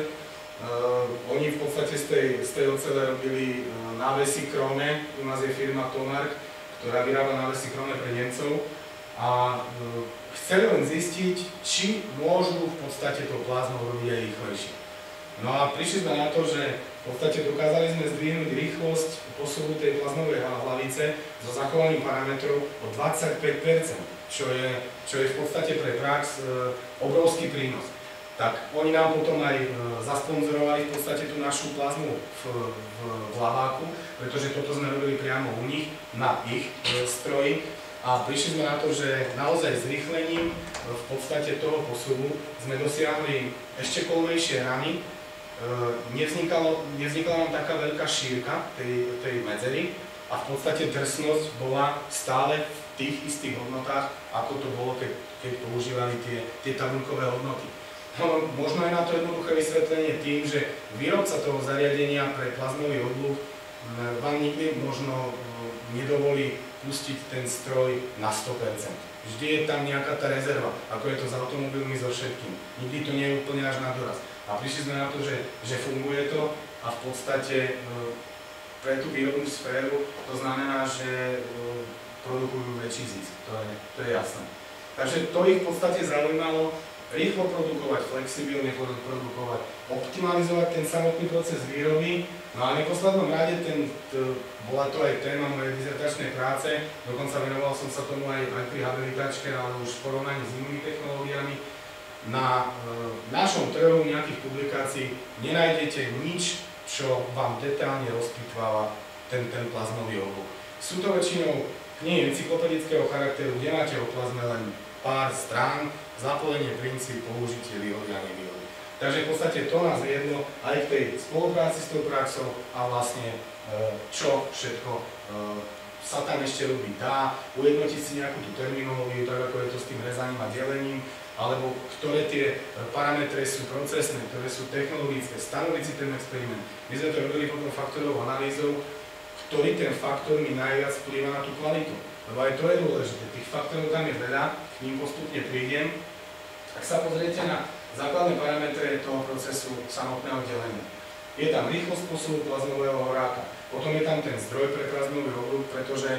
Oni v podstate z tej ocele robili návesy Krone, u nás je firma Tomark, ktorá vyrába návesy Krone pre Nemcov a chceli len zistiť, či môžu v podstate to plazmo robiť aj rýchlejšie. No a prišli sme na to, že v podstate dokázali sme zdvihnúť rýchlosť posuvu tej plazmovej hlavice so zachovaním parametrov o 25%, čo je v podstate pre prax obrovský prínos. Tak oni nám potom aj zasponzorovali v podstate tú našu plazmu v Laváku, pretože toto sme robili priamo u nich, na ich stroji. A prišli sme na to, že naozaj zrýchlením v podstate toho posuvu sme dosiahli ešte kolmejšie rany. Nevznikla nám taká veľká šírka tej medzery a v podstate drsnosť bola stále v tých istých hodnotách, ako to bolo, keď používali tie tabuľkové hodnoty. No, možno je na to jednoduché vysvetlenie tým, že výrobca toho zariadenia pre plazmový oddluh vám nikdy možno nedovolí pustiť ten stroj na 100%. Vždy je tam nejaká tá rezerva, ako je to s automobilmi so všetkým. Nikdy to nie je úplne až na doraz. A prišli sme na to, že funguje to a v podstate pre tú výrobnú sféru to znamená, že produkujú väčší zisk. To je jasné. Takže to ich v podstate zaujímalo, rýchlo produkovať, flexibilne produkovať, optimalizovať ten samotný proces výroby. No a v neposlednom rade bola to aj téma mojej dizertačnej práce, dokonca venoval som sa tomu aj pri habilitačke, ale už v porovnaní s inými technológiami. Na našom trhu nejakých publikácií nenájdete nič, čo vám detailne rozpitváva ten plazmový oblúk. Sú to väčšinou knihy encyklopedického charakteru, kde máte o plazme len pár strán, zapojenie, princíp, použitie, výhody a nevýhody. Takže v podstate to nás viedlo aj k tej spolupráci s tou praxou a vlastne čo všetko sa tam ešte robiť dá, ujednotiť si nejakú tú terminológiu, tak ako je to s tým rezaním a delením, alebo ktoré tie parametre sú procesné, ktoré sú technologické, stanoviť si ten experiment. My sme to robili potom faktorovou analýzou, ktorý ten faktor mi najviac vplýva na tú kvalitu. Lebo aj to je dôležité, tých faktorov tam je veľa, k ním postupne prídem. Ak sa pozriete na základné parametre toho procesu samotného delenia. Je tam rýchlosť posuvu plazmového horáka, potom je tam ten zdroj pre plazmový oblúk, pretože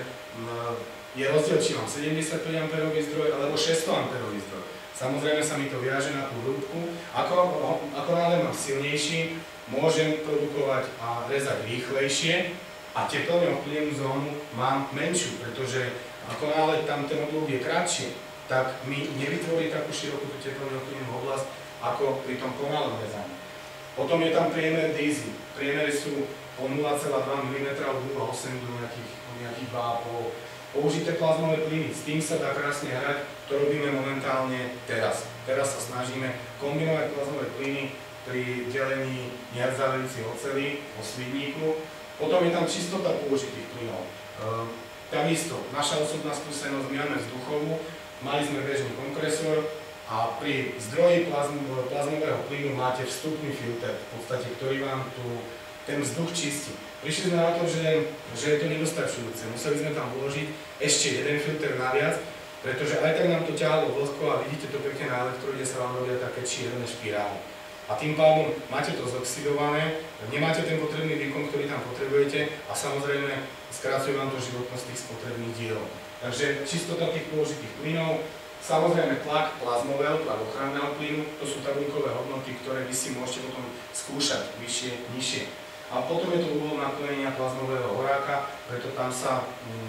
je rozdiel, či mám 75 A zdroj alebo 600 A zdroj. Samozrejme sa mi to viaže na tú hrúbku. Ako náhle mám silnejší, môžem produkovať a rezať rýchlejšie a teplne ovplyvnenú zónu mám menšiu, pretože ako náhle tam ten oblúk je kratší, tak mi nevytvorí takú širokú teplne ovplyvnenú oblasť ako pri tom pomalom rezaní. Potom je tam priemer DISY. Priemery sú po 0,2 mm od 0,8 do nejakých 2,5. Použité plazmové plyny, s tým sa dá krásne hrať, to robíme momentálne teraz. Teraz sa snažíme kombinovať plazmové plyny pri delení nehrdzavejúcej oceli vo svidníku. Potom je tam čistota použitých plynov. Takisto, naša osobná skúsenosť, my máme vzduchovú, mali sme bežný kompresor a pri zdroji plazmového plynu máte vstupný filter, v podstate, ktorý vám ten vzduch čistí. Prišli sme na to, že je to nedostačujúce. Museli sme tam vložiť ešte jeden filter naviac, pretože aj tak nám to ťahalo vlhko a vidíte to pekne na elektrode, sa vám robia také čierne špirály. A tým pádom máte to zoxidované, nemáte ten potrebný výkon, ktorý tam potrebujete a samozrejme skracuje vám to životnosť tých spotrebných dielov. Takže čistota tých použitých plynov, samozrejme tlak plazmového, tlak ochranného plynu, to sú tabuľkové hodnoty, ktoré vy si môžete potom skúšať vyššie, nižšie. A potom je to úhol naplnenia plazmového horáka, preto tam sa,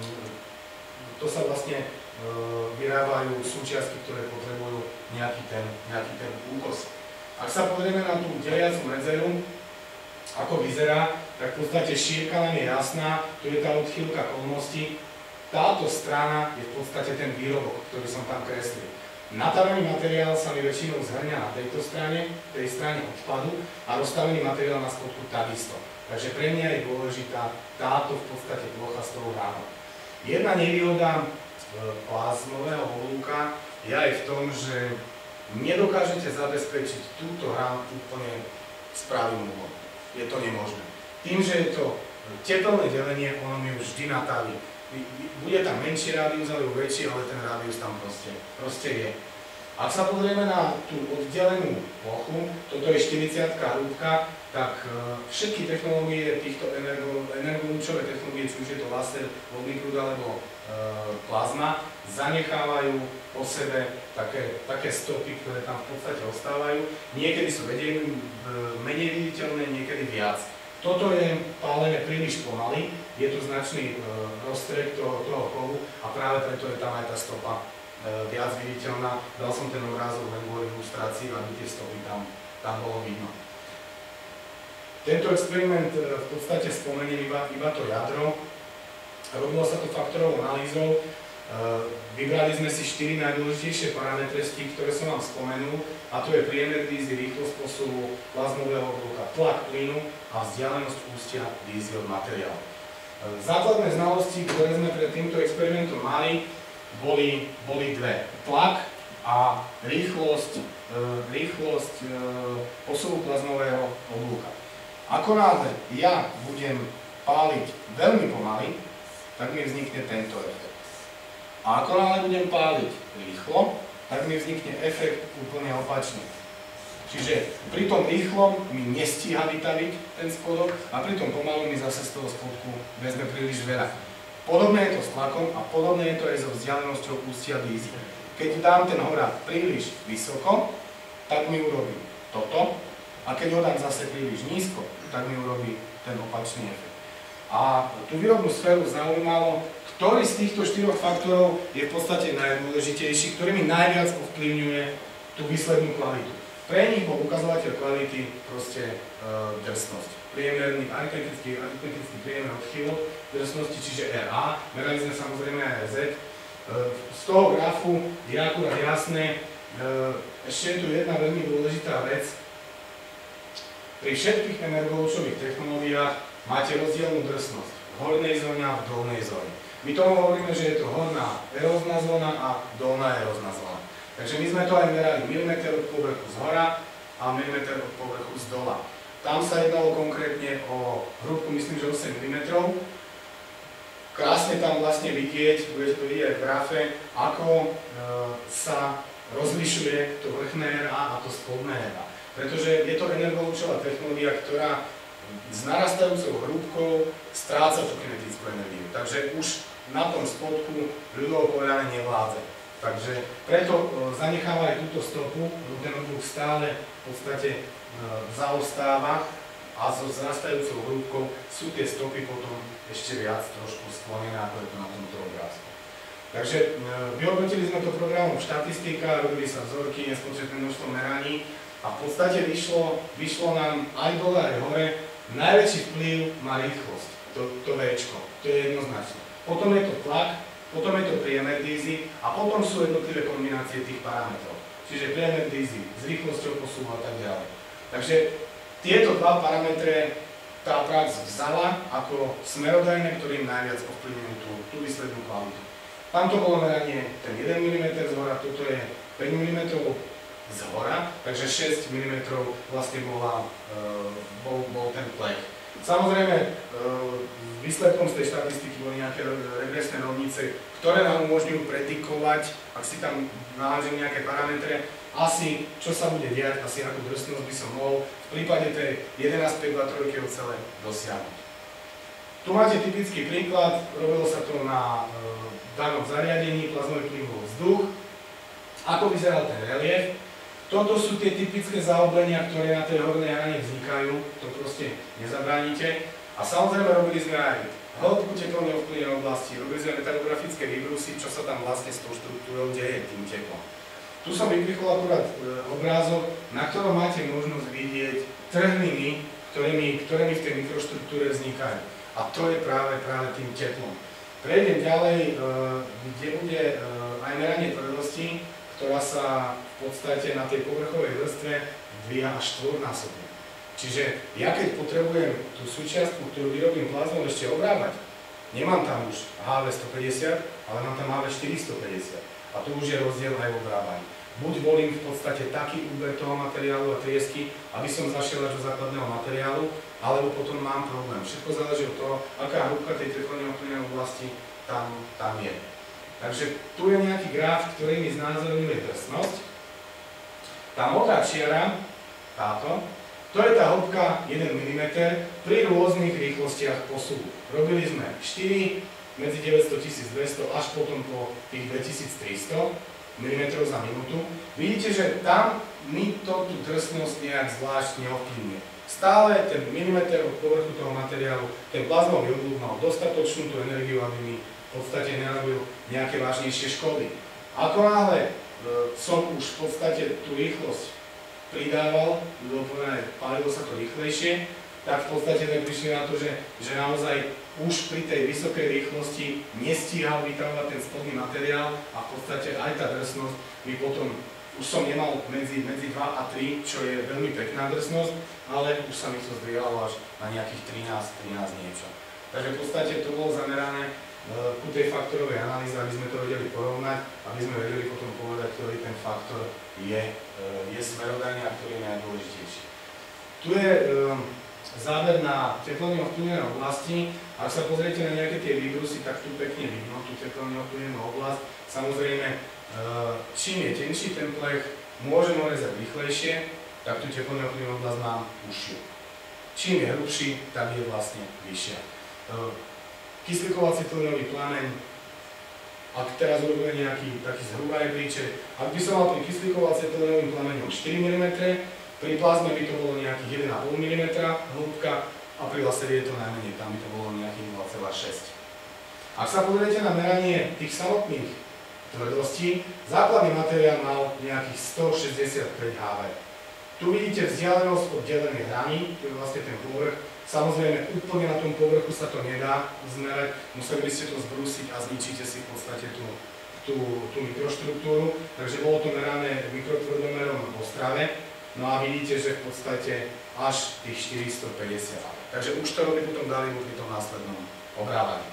vlastne vyrábajú súčiastky, ktoré potrebujú nejaký ten úkos. Ak sa pozrieme na tú deliacu medzeru, ako vyzerá, tak v podstate šírka nám je jasná, tu je tá odchýlka kolmosti. Táto strana je v podstate ten výrobok, ktorý som tam kreslil. Natavený materiál sa mi väčšinou zhrňa na tejto strane, tej strane odpadu a rozstavený materiál na spodku takisto. Takže pre mňa je dôležitá táto v podstate plocha s tou hranou. Jedna nevýhoda plazmového oblúka je aj v tom, že nedokážete zabezpečiť túto hranu úplne správnym uhlom. Je to nemožné. Tým, že je to tepelné delenie, ono mi už vždy nataví. Bude tam menší rádius alebo väčší, ale ten rádius tam proste je. Ak sa pozrieme na tú oddelenú plochu, toto je 40-ká rúbka, tak všetky technológie týchto energolúčové technológie, či už je to laser, vodný prúd alebo plazma, zanechávajú po sebe také stopy, ktoré tam v podstate ostávajú. Niekedy sú menej viditeľné, niekedy viac. Toto je pálené príliš pomaly, je tu značný roztrek toho kovu a práve preto je tam aj tá stopa viac viditeľná. Dal som ten obrázok len kvôli ilustrácii, aby tie stopy tam bolo vidno. Tento experiment v podstate spomeniem iba to jadro. Robilo sa to faktorovou analýzou. Vybrali sme si 4 najdôležitejšie parametre z tých, ktoré som vám spomenul, a to je priemer dízy, rýchlosť posuvu, plazmového oblúka, tlak plynu a vzdialenosť ústia dízy od materiálu. Základné znalosti, ktoré sme pred týmto experimentom mali, boli dve. Tlak a rýchlosť posuvu plazmového oblúka. Ako náhle ja budem páliť veľmi pomaly, tak mi vznikne tento efekt. A ako náhle budem páliť rýchlo, tak mi vznikne efekt úplne opačný. Čiže pri tom rýchlom mi nestíha vytaviť ten spodok a pri tom pomalu mi zase z toho spodku vezme príliš veľa. Podobné je to s tlakom a podobné je to aj so vzdialenosťou ústia dízy. Keď dám ten horák príliš vysoko, tak mi urobí toto, a keď ho dám zase príliš nízko, tak mi urobí ten opačný efekt. A tú výrobnú sféru zaujímalo, ktorý z týchto 4 faktorov je v podstate najdôležitejší, ktorý mi najviac ovplyvňuje tú výslednú kvalitu. Pre nich bol ukazovateľ kvality proste drsnosť. Priemerný aritmetický priemer odchýlok drsnosti, čiže RA, merali sme samozrejme aj RZ. Z toho grafu je akurát jasné, ešte je tu jedna veľmi dôležitá vec. Pri všetkých energolúčových technológiách máte rozdielnú drsnosť v hornej zóne a v dolnej zóne. My tomu hovoríme, že je to horná erózna zóna a dolná erózna zóna. Takže my sme to aj merali milimeter od povrchu z hora a milimeter od povrchu z dola. Tam sa jednalo konkrétne o hrúbku, myslím, že 8 mm. Krásne tam vlastne vidieť, budete to vidieť aj v grafe, ako sa rozlišuje to vrchné RA a to spodné RA. Pretože je to energolúčová technológia, ktorá s narastajúcou hrúbkou stráca tú kinetickú energiu. Takže už na tom spodku ľudovo povedané nevládze. Takže preto zanecháva aj túto stopu, lebo ten oblúk stále v podstate zaostáva a so vzrastajúcou hrúbkou sú tie stopy potom ešte viac trošku sklonené, ako je to na tomto obrázku. Takže vyhodnotili sme to programom štatistika, robili sa vzorky, nespočetné množstvo meraní a v podstate vyšlo nám aj dole, aj hore. Najväčší vplyv má rýchlosť, to Včko, to je jednoznačné. Potom je to tlak, potom je to priemer dízy a potom sú jednotlivé kombinácie tých parametrov. Čiže priemer dízy s rýchlosťou posuvu a tak ďalej. Takže tieto dva parametre tá prax vzala ako smerodajné, ktorým najviac ovplyvňujú tú výslednú kvalitu. Tamto bolo meranie ten 1 mm z hora, toto je 5 mm z hora, takže 6 mm vlastne bol ten plech. Samozrejme, výsledkom z tej štatistiky boli nejaké regresné rovnice, ktoré nám umožňujú predikovať, ak si tam nalážem nejaké parametre, asi, čo sa bude diať, asi akú drsnosť by som mohol v prípade tej 11.523 celé dosiahnuť. Tu máte typický príklad, robilo sa to na danom zariadení, plazmový plyn bol vzduch. Ako vyzeral ten relief? Toto sú tie typické zaoblenia, ktoré na tej hornej hrane vznikajú, to proste nezabránite. A samozrejme robili sme aj hĺbku teplne ovplyvnenej oblasti, robili sme metagrografické výbrusy, čo sa tam vlastne s tou štruktúrou deje tým teplom. Tu som vypichol akurát obrázok, na ktorom máte možnosť vidieť trhliny, ktoré v tej mikroštruktúre vznikajú. A to je práve tým teplom. Prejdem ďalej, kde bude aj meranie tvrdosti, ktorá sa v podstate na tej povrchovej vrstve dvíha až 4-násobne. Čiže ja keď potrebujem tú súčiastku, ktorú vyrobím plazmou, ešte obrábať, nemám tam už HV150, ale mám tam HV450. A tu už je rozdiel aj v obrábaní. Buď volím v podstate taký úber toho materiálu a triesky, aby som zašiel až do základného materiálu, alebo potom mám problém. Všetko záleží od toho, aká hĺbka tej teplne ovplyvnenej oblasti tam je. Takže tu je nejaký graf, ktorý mi znázorňuje drsnosť. Tá modrá čiara, táto, to je tá hĺbka 1 mm pri rôznych rýchlostiach posúvu. Robili sme 4 medzi 900-1200 až potom po tých 2300 mm za minútu. Vidíte, že tam mi to tú drsnosť nejak zvlášť neovplyvňuje. Stále ten milimeter od povrchu toho materiálu, ten plazmový oblúk mal dostatočnú tú energiu, aby mi v podstate nerobil nejaké vážnejšie škody. Ako náhle som už v podstate tú rýchlosť pridával, palilo sa to rýchlejšie, tak v podstate sme prišli na to, že naozaj už pri tej vysokej rýchlosti nestíhal vytravovať ten spodný materiál a v podstate aj tá drsnosť by potom, už som nemal medzi 2 a 3, čo je veľmi pekná drsnosť, ale už sa mi to zdvíhalo až na nejakých 13 niečo. Takže v podstate to bolo zamerané ku tej faktorovej analýze, aby sme to vedeli porovnať, aby sme vedeli potom povedať, ktorý ten faktor je smerodajný a ktorý je najdôležitejší. Tu je záber na teplne ovplyvnené oblasti. Ak sa pozriete na nejaké tie výbrusy, tak tu pekne vidno tú teplne ovplyvnenú oblasť. Samozrejme, čím je tenší ten plech, môžem ho rezať rýchlejšie, tak tú teplne ovplyvnenú oblasť mám užšiu. Čím je hrubší, tak je vlastne vyššia. Kyslíkovo-acetylenový plameň, ak teraz urobíme nejaký taký zhruba rebríček, ak by som mal pri kyslíkovo-acetylenovým plameňom 4 mm, pri plazme by to bolo nejakých 1,5 mm hĺbka a pri laseri je to najmenej, tam by to bolo nejakých 0,6. Ak sa pozriete na meranie tých samotných tvrdostí, základný materiál mal nejakých 165 Hv. Tu vidíte vzdialenosť od delenej hrany, to je vlastne ten povrch. Samozrejme, úplne na tom povrchu sa to nedá zmerať, museli by ste to zbrúsiť a zničíte si v podstate tú mikroštruktúru. Takže bolo to merané mikrotvrdomerom v Ostrave. No a vidíte, že v podstate až tých 450. Takže už to robí potom Dalibu pri tom následnom obrábaní.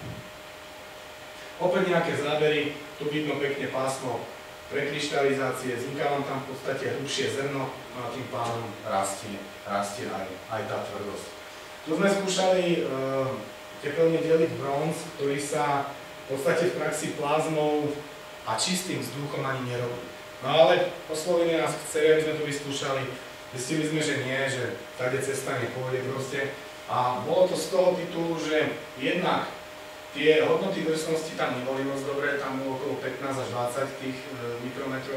Opäť nejaké zábery, tu vidno pekne pásmo prekryštalizácie, vzniká vám tam v podstate hrubšie zrno, no a tým pádom rastie aj tá tvrdosť. Tu sme skúšali teplne deliť bronz, ktorý sa v podstate v praxi plazmou a čistým vzduchom ani nerobí. No ale oslovili nás chceli, aby sme to vyskúšali. Zistili sme, že nie, že tady cesta nepôjde proste. A bolo to z toho titulu, že jednak tie hodnoty drsnosti tam neboli moc dobré, tam bolo okolo 15 až 20 tých mikrometrov,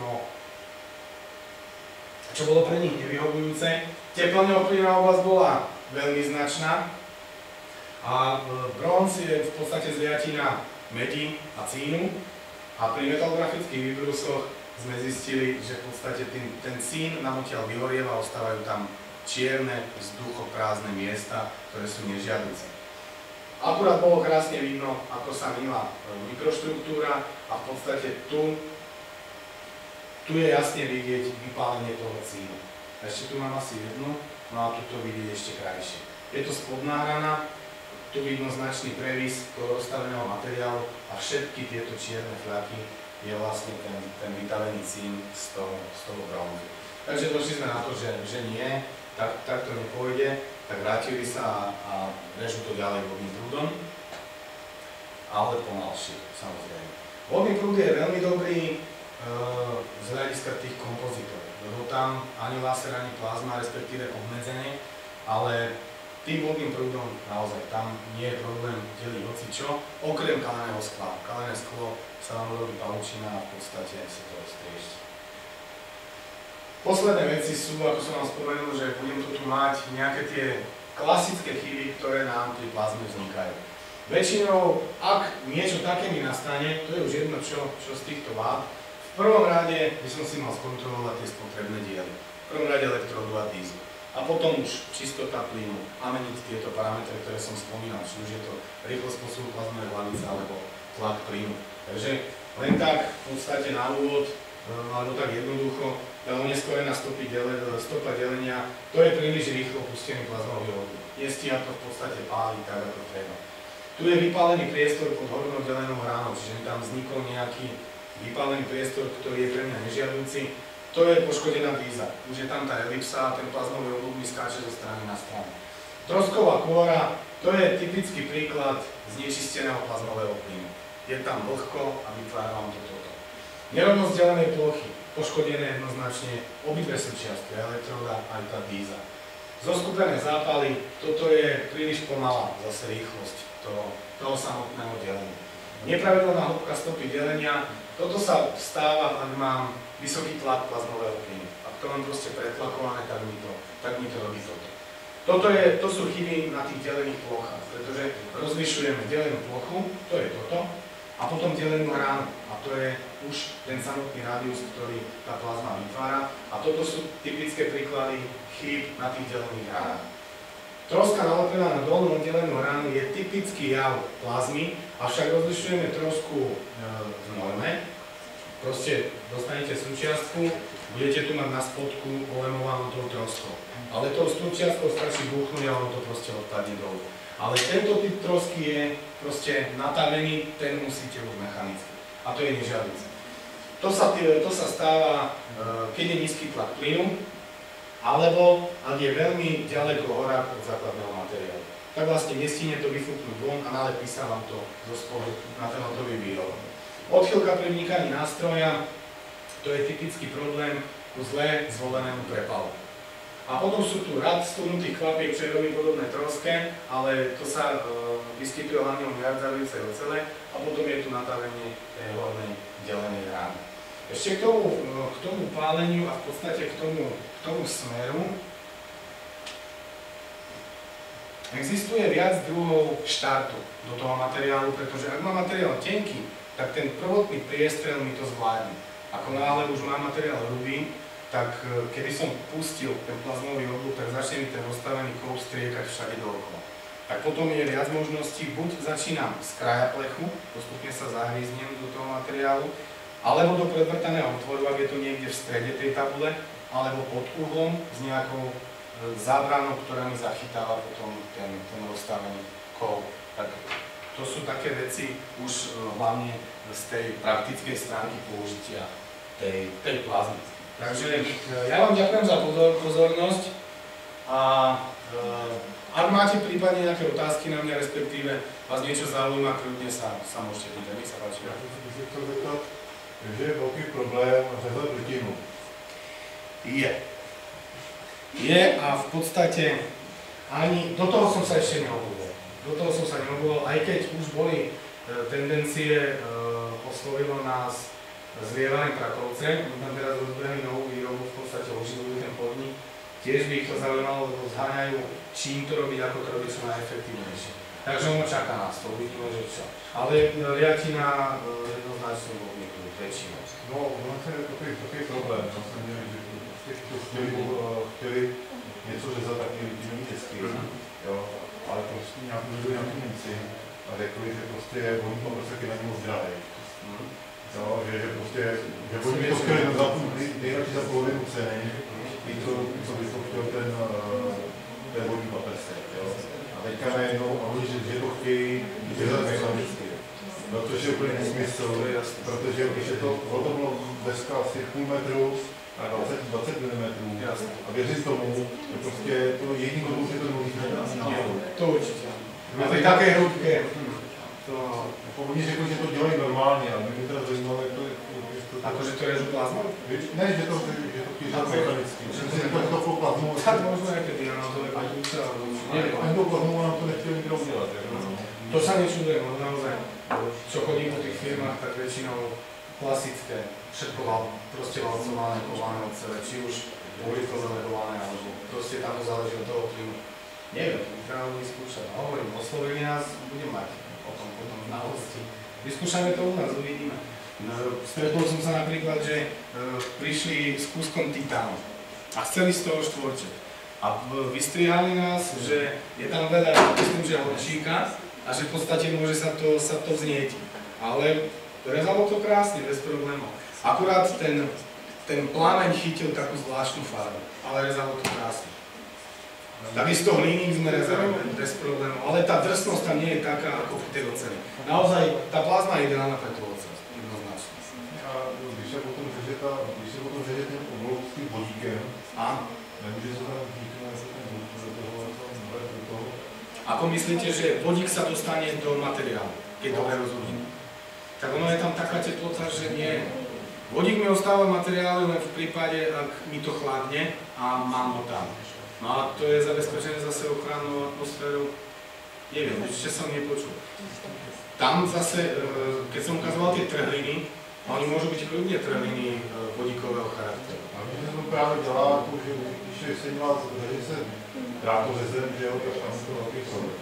čo bolo pre nich nevyhovujúce. Teplne ovplyvnená oblasť bola veľmi značná a bronz je v podstate zliatina medi a cínu a pri metalografických výbrusoch sme zistili, že v podstate ten cín nám odtiaľ vyhorieva, ostávajú tam čierne, vzduchoprázdne miesta, ktoré sú nežiaduce. Akurát bolo krásne vidno, ako sa mýva mikroštruktúra a v podstate tu je jasne vidieť vypálenie toho cínu. Ešte tu mám asi jednu, no a tu to vidieť ešte krajšie. Je to spodná hrana, tu vidno značný previs toho rozstaveného materiálu a všetky tieto čierne fľaky je vlastne ten vytavený cín z toho bronzu. Takže došli sme na to, že nie, tak to nepôjde, tak vrátili sa a režú to ďalej vodným prúdom, ale pomalšie, samozrejme. Vodný prúd je veľmi dobrý, z hľadiska tých kompozitov, lebo tam ani laser, ani plazma, respektíve obmedzené, ale tým vodným prúdom naozaj tam nie je problém deliť hocičo, okrem kaleného skla. Kalené sklo sa vám robí pavučina a v podstate sa to strieši. Posledné veci sú, ako som vám spomenul, že budem tu mať nejaké tie klasické chyby, ktoré nám pri plazme vznikajú. Väčšinou, ak niečo také mi nastane, to je už jedno čo z týchto vát, v prvom rade by som si mal skontrolovať tie spotrebné diely. V prvom rade elektrodu a dízlu. A potom už čistota plynu a meniť tieto parametre, ktoré som spomínal, či už je to rýchlosť posúvu plazmovej hlavice alebo tlak plynu. Takže len tak v podstate na úvod, alebo tak jednoducho, oneskorená stopa delenia, to je príliš rýchlo pustený plazmový obvod. Nestíha to v podstate páliť tak, ako treba. Tu je vypálený priestor pod hornou delenou hranou, čiže tam vznikol nejaký vypálený priestor, ktorý je pre mňa nežiaduci. To je poškodená díza. Už je tam tá elipsa a ten plazmový obvod mi skáče zo strany na stranu. Trosková kôra, to je typický príklad znečisteného plazmového plynu. Je tam vlhko a vytvára vám to toto. Nerovnosť delenej plochy, poškodené jednoznačne obidve súčiastky, elektroda aj tá díza. Zoskupené zápaly, toto je príliš pomalá zase rýchlosť toho samotného delenia. Nepravidelná hĺbka stopy delenia, toto sa stáva, ak mám vysoký tlak plazmového plynu. Ak to mám proste pretlakované, tak mi to robí toto. To sú chyby na tých delených plochách, pretože rozlišujeme delenú plochu, to je toto, a potom delenú hranu, a to je už ten samotný rádius, ktorý tá plazma vytvára, a toto sú typické príklady chýb na tých delených hranách. Troska nalepená na dolnú delenú hranu je typický jav plazmy, avšak rozlišujeme trosku v norme. Proste dostanete súčiastku, budete tu mať na spodku polemovanú tou troskou. Ale tou súčiastkou stačí buchnúť a ono to proste odpadne dolu. Ale tento typ trosky je proste natavený, ten musíte už mechanicky. A to je nežiaduce. To sa stáva, keď je nízky tlak plynu, alebo ak je veľmi ďaleko horák od základného materiálu. Tak vlastne nestíne to vyfúknuť von a nalepí sa vám to zo spodu na ten hotový výrobok. Odchýlka pri vnikaní nástroja, to je typický problém u zle zvolenému prepalu. A potom sú tu rad stúhnutých klapiek, čo je veľmi podobné troske, ale to sa vyskytuje hlavne u neardzavujúcej ocele a potom je tu natavenie tej hornej delenej rány. Ešte k tomu páleniu a v podstate k tomu smeru existuje viac druhov štartu do toho materiálu, pretože ak má materiál tenký, tak ten prvotný priestrel mi to zvládne. Ako náhle už má materiál hrubý, tak keby som pustil ten plazmový obvod, tak začne mi ten rozstavený kov striekať všade dookola. Tak potom je viac možností, buď začínam z kraja plechu, postupne sa zahríznem do toho materiálu, alebo do predvrtaného otvoru, ak je to niekde v strede tej tabule, alebo pod uhlom s nejakou zábranou, ktorá mi zachytáva potom ten rozstavený kov. Tak to sú také veci už hlavne z tej praktickej stránky použitia tej plazmy. Takže ja vám ďakujem za pozornosť a ak máte prípadne nejaké otázky na mňa, respektíve vás niečo zaujíma, kľudne sa môžete pýtať, nech sa páči. Ja som si chcel zeptat, že je veľký problém řezat pltinu. Je a v podstate ani do toho som sa ešte neobúval. Aj keď už boli tendencie, oslovilo nás Zlievané Krakovce, tam teraz rozbehli novú výrobu, v podstate oživujú ten podnik. Tiež by ich to zaujímalo, lebo zháňajú, čím to robiť, ako to robiť čo najefektívnejšie. Takže ono čaká nás to, uvidíme, že čo. Ale riadi na jednoznačnú vodníku, väčšinu. No, vlastně je takový problém, že chtěli něco řezat taky lidi český, jo, ale prostě nějaký Němci a řekli, že prostě oni to prostě na němu zdraví. Jo, že prostě, že oni to chtěli nejradši za polovinu ceny, i to, co by to chtěl ten vodní papersek, jo. A teďka najednou, a oni, že to chtějí řezat mechanicky. No, což je úplně nesmysl, protože když je to, to bylo dneska asi půl metru, 20 mm. A věřit tomu, že prostě to jediný tomu, že to mluví, to určitě. A to je také hrubké. Oni řekli, že to dělají normálně, ale mě teda zajímalo, jak to Akože to režu plazmou? Ne, že to píšat mechanicky. Že to plazmou. Tak možno aj keď diamantové kľúče, alebo neviem. Ani to plazmou nám to nechtěli nikdo udělat. To sa nečudujem, lebo naozaj, čo chodí po tých firmách, tak väčšinou klasické, všetko proste valcované, kované ocele, či už uhlíkové ledované, alebo proste tam to záleží od toho plynu. Neviem, treba ľudí skúšať. A hovorím, oslovení nás budem mať o tom potom znalosti. Vyskúšame to u nás, uvidíme. Stretol som sa napríklad, že prišli s kúskom titánu a chceli z toho štvorček. A vystrihali nás, že je tam veľa, myslím, že horčíka a že v podstate môže sa to vznieť. Ale rezalo to krásne, bez problémov. Akurát ten plameň chytil takú zvláštnu farbu, ale rezalo to krásne. Takisto hliník sme rezali bez problémov, ale tá drsnosť tam nie je taká ako v tej oceli. Naozaj, tá plazma je ideálna pre tú oceľ, jednoznačne. A když se potom řeže ten oblouk s tím vodíkem, nemůže se tam vniknout do toho? Ako myslíte, že vodík sa dostane do materiálu, keď to nerozumím? Tak ono je tam taká teplota, že nie. Vodík mi ostáva v materiále len v prípade, ak mi to chladne a mám ho tam. No a to je zabezpečené zase ochrannou atmosférou. Neviem, ešte som nepočul. Tam zase, keď som ukazoval tie trhliny, oni môžu byť kľudne trhliny vodíkového charakteru. A když se to právě dělá, že když se dělá se drátorezem, že jo, tak tam to velký problém.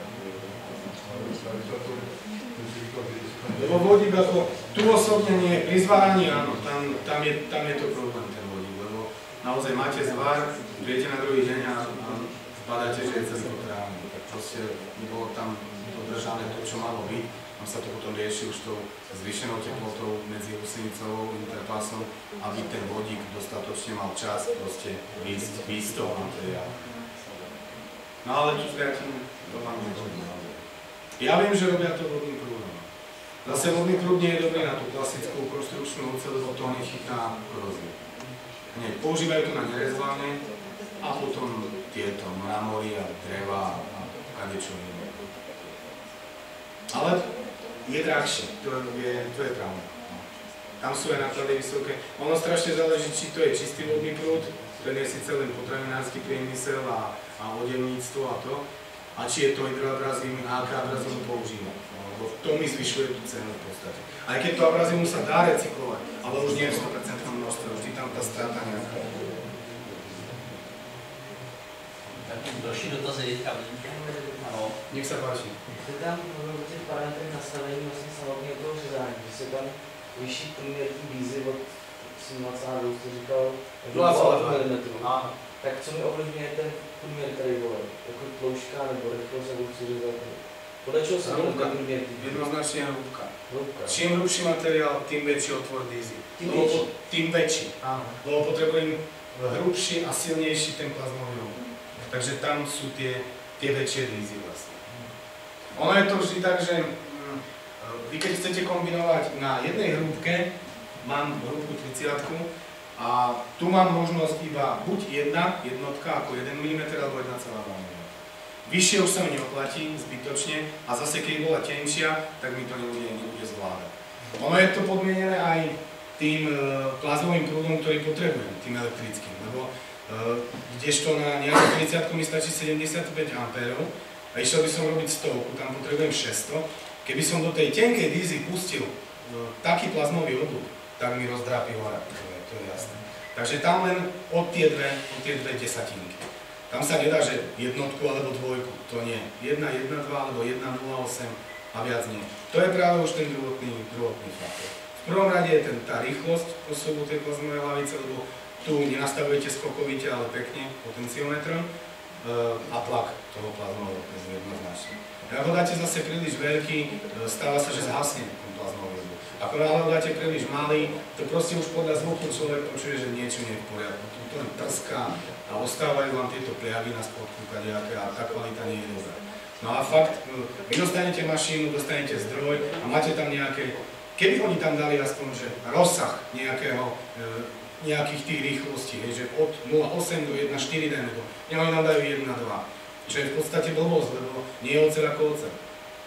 Lebo vodík ako, tu osobne nie, pri zváraní áno, tam je to problém ten vodík, lebo naozaj máte zvár, príjete na druhý deň a zbadáte, že je celý potrávny, tak proste bolo tam dodržané to, čo malo byť. Tam sa to potom rieši už tou zvýšenou teplotou medzi husinicovou interfásom, aby ten vodík dostatočne mal čas proste výjsť z toho materiálu. No ale tu zviatím, to vám nehodí. Ja viem, že robia to vodným prúdom. Zase vodný prúd nie je dobrý na tú klasickú konštrukčnú oceľ, lebo to nechytá korozíu. Používajú to na nerezvanie a potom tieto mramory a dreva a kadečo iné. Ale je drahšie, to je pravda. Tam sú aj náklady vysoké. Ono strašne záleží, či to je čistý vodný prúd, ten je síce len potravinársky priemysel a odevníctvo a to, a či je to hydroabrazín a aké abrazínu používa. Lebo to mi zvyšuje tú cenu v podstate. Aj keď to abrazínu sa dá recyklovať, ale už nie je v 100% množstve, vždy tam tá strata nejaká. Tak další dotazy, ano. Nech sa páči. Jste tam v těch parametrech nastavení vlastně samotné toho řezání, že se tam vyšší průměrní výzvy od 18 jste říkal 2,5 mm. Tak co mi ovlivňuje ten průměr, který volí? Jako tloušťka nebo rychlost, nebo chci řezat? Podle čeho se volí ten průměr? Jednoznačne hrúbka. Hrúbka. Čím hrubší materiál, tým väčší otvor dízy. Tým väčší. Áno. Lebo potrebujem hrubší a silnejší ten plazmový obvod. Takže tam sú tie väčšie dízy vlastne. Ono je to vždy tak, že vy keď chcete kombinovať na jednej hrúbke, mám hrúbku 30 a tu mám možnosť iba buď jednotka ako 1 mm alebo 1,2 mm. Vyššie už sa mi neoplatí zbytočne a zase keď bola tenšia, tak mi to nebude zvládať. Ono je to podmienené aj tým plazmovým prúdom, ktorý potrebujem, tým elektrickým, lebo kdežto na nejakú 30 mi stačí 75 A a išiel by som robiť 100, tam potrebujem 600. Keby som do tej tenkej dízy pustil taký plazmový obvod, tak mi rozdrápi hora, to je jasné. Takže tam len od tie dve desatinky. Tam sa nedá, že jednotku alebo dvojku, to nie. 1,12 alebo 1,08 a viac nie. To je práve už ten druhotný faktor. V prvom rade je tá rýchlosť posuvu tej plazmovej hlavice, lebo tu nenastavujete skokovite, ale pekne potenciometrom a tlak toho plazmového obvodu jednoznačne. Ak ho dáte zase príliš veľký, stáva sa, že zhasne ten plazmový obvod. Ako náhle ho dáte príliš malý, to proste už podľa zvuku človek počuje, že niečo nie je v poriadku. To len trská a ostávajú vám tieto pliagy na spodku kadejaké a tá kvalita nie je dobrá. No a fakt, vy dostanete mašínu, dostanete zdroj a máte tam nejaké, keby oni tam dali aspoň, že rozsah nejakých tých rýchlostí, že od 0,8 do 1,4 dajme to, oni nám dajú 1,2, čo je v podstate blbosť, lebo nie je oceľ ako oceľ.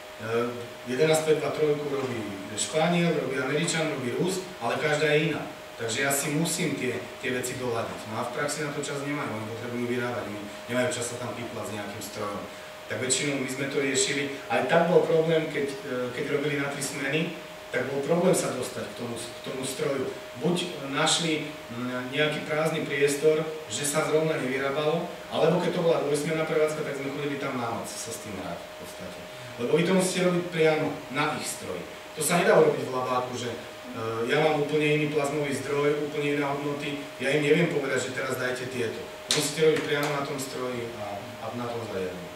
11,523 robí Španiel, robí Američan, robí Rus, ale každá je iná. Takže ja si musím tie veci doľadiť. No a v praxi na to čas nemajú, oni potrebujú vyrábať, oni nemajú čas sa tam píplať s nejakým strojom. Tak väčšinou my sme to riešili. Aj tak bol problém, keď robili na 3 smeny, tak bol problém sa dostať k tomu stroju. Buď našli nejaký prázdny priestor, že sa zrovna nevyrábalo, alebo keď to bola dvojsmerná prevádzka, tak sme chodili tam na noc sa s tým hrať v podstate. Lebo vy to musíte robiť priamo na ich stroji. To sa nedá robiť v labáku, že ja mám úplne iný plazmový zdroj, úplne iné hodnoty, ja im neviem povedať, že teraz dajte tieto. Musíte robiť priamo na tom stroji a na tom zariadení.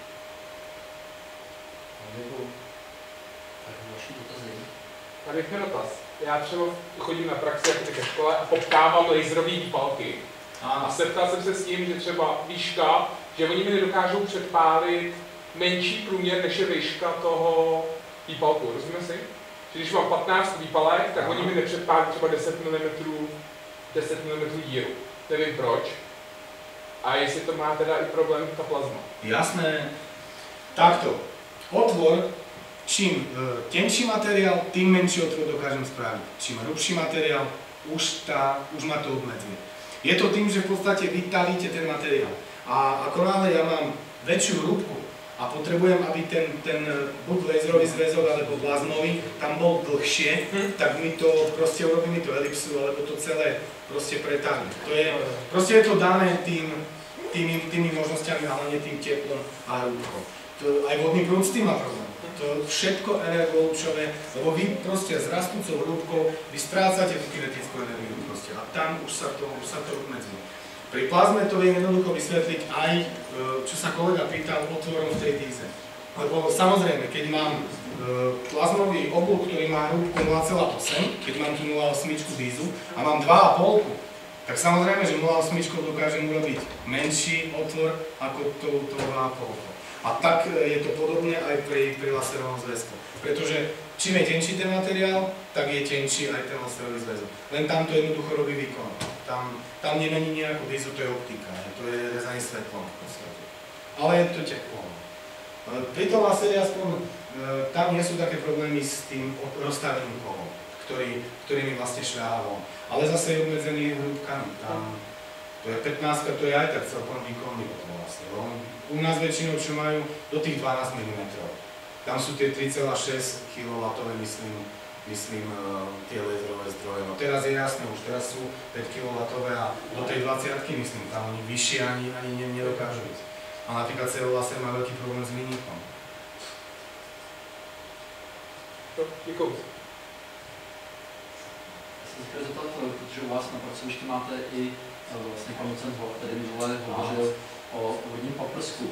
Tak další dotazy. Tady je dotaz. Já třeba chodím na praxi jako ke škole a poptávám laserové výpalky. A setkal jsem se s tím, že třeba výška, že oni mi nedokážou předpálit menší průměr, než je výška toho výpalku. Rozumíme si? Že když mám 15 výpalek, tak oni mi nepředpálí třeba 10 mm díru. Nevím proč. A jestli to má teda i problém ta plazma. Jasné. Takto. Otvor, čím tenší materiál, tým menší otvor dokážem spraviť. Čím hrubší materiál, už ma to obmedzuje. Je to tým, že v podstate vy talíte ten materiál. A ako náhle ja mám väčšiu hrúbku a potrebujem, aby ten buď laserový zväzok alebo plazmový tam bol dlhšie, tak mi to proste urobí mi to elipsu, alebo to celé proste pretáhne. Proste je to dané tými možnosťami, ale nie tým teplom a hrúbkou. Aj vodný prúd s tým má problém. To všetko energolučové, lebo vy proste s rastúcou hrúbkou vy strácate tú kinetickú energiu proste a tam už sa to obmedzuje. Pri plazme to viem jednoducho vysvetliť aj, čo sa kolega pýtal, otvorom v tej díze. Lebo samozrejme, keď mám plazmový oblúk, ktorý má hrúbku 0,8, keď mám tu 0,8 dízu a mám 2,5, tak samozrejme, že 0,8 dokážem urobiť menší otvor ako to 2,5. A tak je to podobné aj pri laserovom zväzku. Pretože čím je tenší ten materiál, tak je tenší aj ten laserový zväzok. Len tam to jednoducho robí výkon. Tam nemení nejakú dízu, to je optika, to je rezanie svetlom v podstate. Ale je to teplo. Pri tom laseri aspoň tam nie sú také problémy s tým rozstavením kohov, ktorý mi vlastne šľahá von. Ale zase je obmedzený hrúbkami. To je 15, to je aj tak celkom výkonný potom vlastne. U nás väčšinou, čo majú do tých 12 mm. Tam sú tie 3,6 kW, myslím, tie laserové zdroje. No teraz je jasné, už teraz sú 5 kW a do tej 20-ky myslím, tam oni vyššie ani nedokážu ísť. A napríklad celolaser má veľký problém s výnikom. Děkuji. Já se chtěl zeptat, protože u vás na pracovišti máte i vlastně pan docent který minule hovořil o vodním paprsku.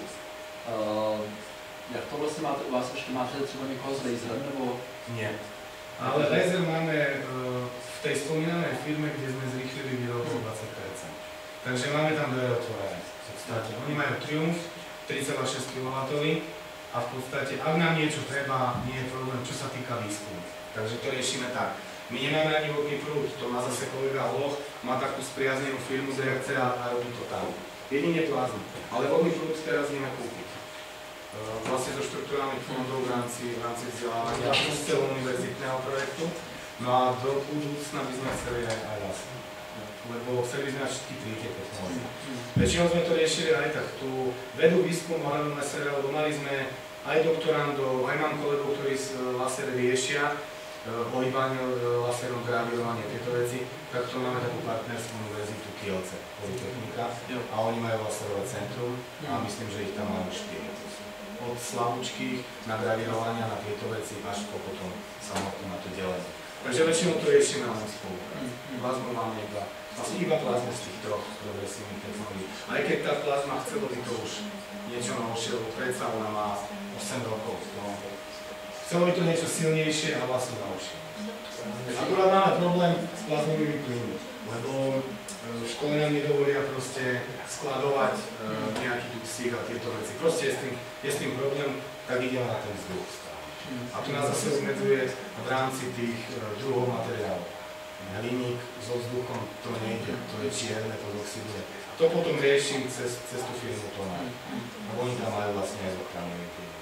Jak to vlastně máte u vás? Ještě máte třeba někoho s laserem nebo? Nie. Ale laser máme v tej spomínanej firme, kde sme zrýchlili výrobu 20%. Takže máme tam dve otvorené. Oni majú Triumph 3,6 kW a v podstate, ak nám niečo treba, nie je problém, čo sa týka výskumu. Takže to riešime tak. My nemáme ani vodný prúd, to má zase kolega Loch, má takú spriaznenú firmu DRC a robí to tam. Jedine plazmu, ale vodný prúd teraz ideme kúpiť. Vlastne zo štruktúrálnych fondov v rámci vzdelávania z celouniverzitného projektu. No a do budúcna by sme chceli aj vlastne. Lebo chceli sme všetky tri technológie. Väčšinou sme to riešili aj tak, tú vedu, výskum, ohľadom lasera, lebo mali sme aj doktorandov, aj mám kolegov, ktorí lasery riešia, ohýbanie laserom, gravírovanie, tieto veci, tak to máme takú partnerskú univerzitu Kielce, Polytechnika, a oni majú laserové centrum a myslím, že ich tam majú 4. Od slabúčkých na gravírovania, na tieto veci, až po potom samotné na to delenie. Takže väčšinou to riešime len spolupráci. Plazmu máme iba plazmu z tých troch progresívnych technológií. Aj keď tá plazma chcelo by to už niečo novšie, lebo predsa ona má 8 rokov. Chcelo by to niečo silnejšie a vlastne novšie. Akurát máme problém s plazmovými plynmi, lebo v škole nám nedovolia proste skladovať nejaký dusík a tieto veci. Proste je s tým problém, tak ideme na ten vzduch. A tu nás zase obmedzuje v rámci tých druhov materiálov. Hliník so vzduchom, to nejde, to je čierne, to zoxiduje. To potom riešim cez tú firmu Tonaj. Lebo oni tam majú vlastne aj ochranné plyn.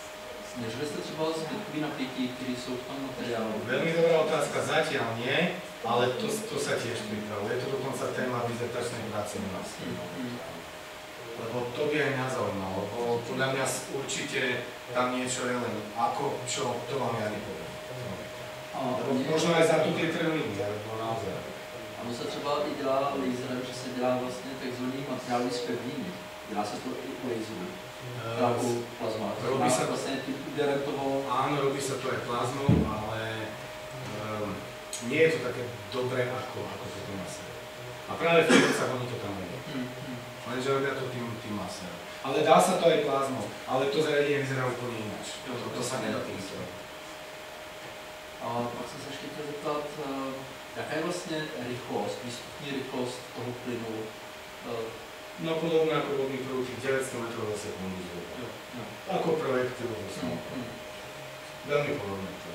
Nežili jste třeba zbytkový napětí, které jsou v tom materiálu? Veľmi dobrá otázka, zatiaľ nie. Ale to sa tiež pripravuje. Je to dokonca téma dizertačnej práce u nás. Lebo to by aj mňa zaujímalo, lebo podľa mňa určite tam niečo je, len ako, čo, to vám ja nepoviem. Možno aj za tu tie trhliny, alebo naozaj. Ono se třeba i dělá laserem, že se dělá vlastně takzvaný materiálový zpevnění. Dělá se to i u laseru. U plazma. Robí sa vlastně tím úderem toho... Áno, robí sa to aj plazmou, ale nie je to také dobré ako to masér. A práve v Filipincách oni to tam robia. Lenže robia to tým masérom. Ale dá sa to aj plazmou, ale to zariadenie vyzerá úplne ináč. To sa nedá tým strojom. A pak jsem se ještě chtěl zeptat, jaká je vlastně rychlost, výstupní rychlost toho plynu? No podobné ako vodný prútik, 900 metrov za sekundu zhruba. Ako projektil vlastne. Veľmi podobné to.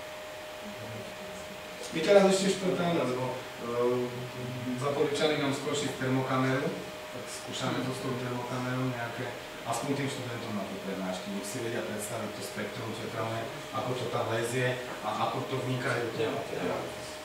My teraz ešte šprtáme, lebo Zaporíčani nám skúšali termokameru, tak skúšame to s tou termokamerou nejaké, aspoň tým študentom na to prednášky, nech si vedia predstaviť to spektrum teplné, ako to tam lezie a ako to vniká do toho materiálu.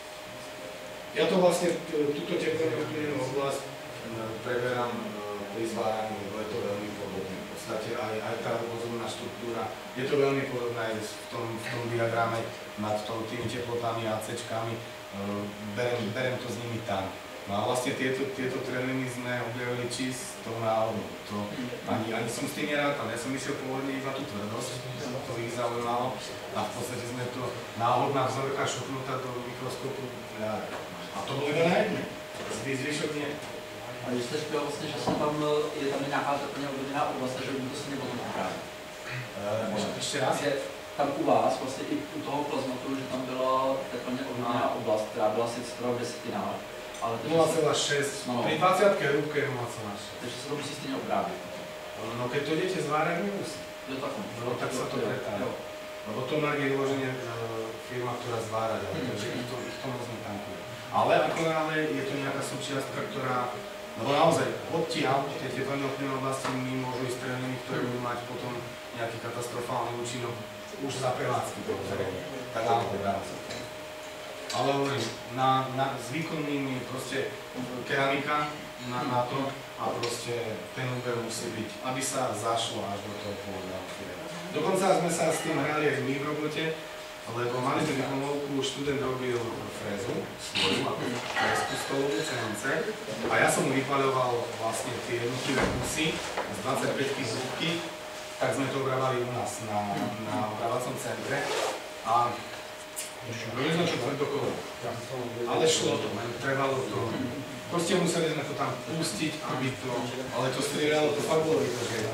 Ja to vlastne, túto teplnú oblasť preberám pri zváraní, lebo je to veľmi podobné. V podstate aj tá rozumná štruktúra, je to veľmi podobné aj v tom diagrame nad tými teplotami a C-čkami, berem to s nimi tam. No a vlastne tieto treliny sme objavili tou náhodou. Ani som s tým nerátal, ja som myslel pôvodne iba tú tvrdosť, to ich zaujímalo a v podstate sme to náhodná vzorka šupnutá do mikroskopu. A to bolo iba na jedné, zvyšok nie. A když jste říkal vlastně, že je tam nějaká úplně obdobná oblast, že to se nebylo právě. Ještě raz? Tam u vás, vlastně i u toho plazmatu, že tam byla teplně obdobná oblast, která byla sice v desetinách, ale 0,6, pri 20 hrúbke je 0,6. Takže se to musí stejně obrábit. No keď to idete zvárať, nemusí. Jo, tak no, tak sa to pretáva. Lebo Tomag je vyloženie firma, ktorá zvára, takže ich to moc netankuje. Ale ako náhle je to nejaká súčiastka, ktorá, lebo naozaj odtiaľ tej teplnej ovplyvnej oblasti mi môžu ísť treliny, ktoré budú mať potom nejaký katastrofálny účinok už za prevádzky toho zariadenia. Tak áno, dá sa. Ale hovorím, s výkonnými proste keramika na to a proste ten úber musí byť, aby sa zašlo až do toho pôvodu. Dokonca sme sa s tým hrali aj my v robote, lebo mali sme diplomovku, študent robil frézu svoju, ako frézku stolovú CNC a ja som mu vypaľoval vlastne tie jednotlivé kusy z 25 zúbky, tak sme to obrávali u nás na obrávacom centre a robili sme čo tvrdokovo, ale šlo to, trebalo to, proste museli sme to tam pustiť, aby to, ale to strieľalo, to fakt bolo vypočkej.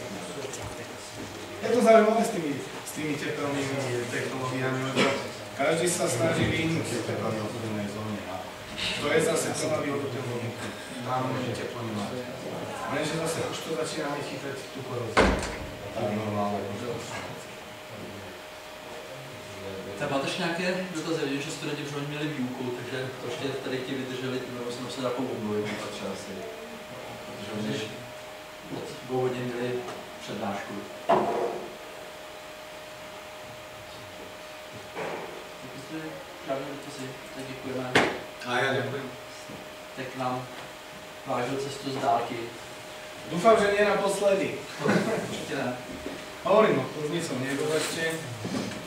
Je to zaujímavé s tými teplnými technológiami, lebo každý sa snaží vyhnúť tej teplnej ovplyvnej zóne a to je zase celá výhoda termometru, tam môže teplo nemať. Lenže zase už to začíname chytať tú korozíu, tak normálne. Tak máte ještě nějaké dotazy? Vidím, že studenti už měli výuku, takže to ještě tady ti vydrželi, nebo jsem napsal takovou omluvu, třeba asi. Protože oni od 2 hodin měli přednášku. Tak jste žádné dotazy, tak děkujeme. A já děkuji. Tak nám vážil cestu z dálky. Dúfam, že nie naposledy. Určitě ne. Hovorím, no, to som nebol ešte.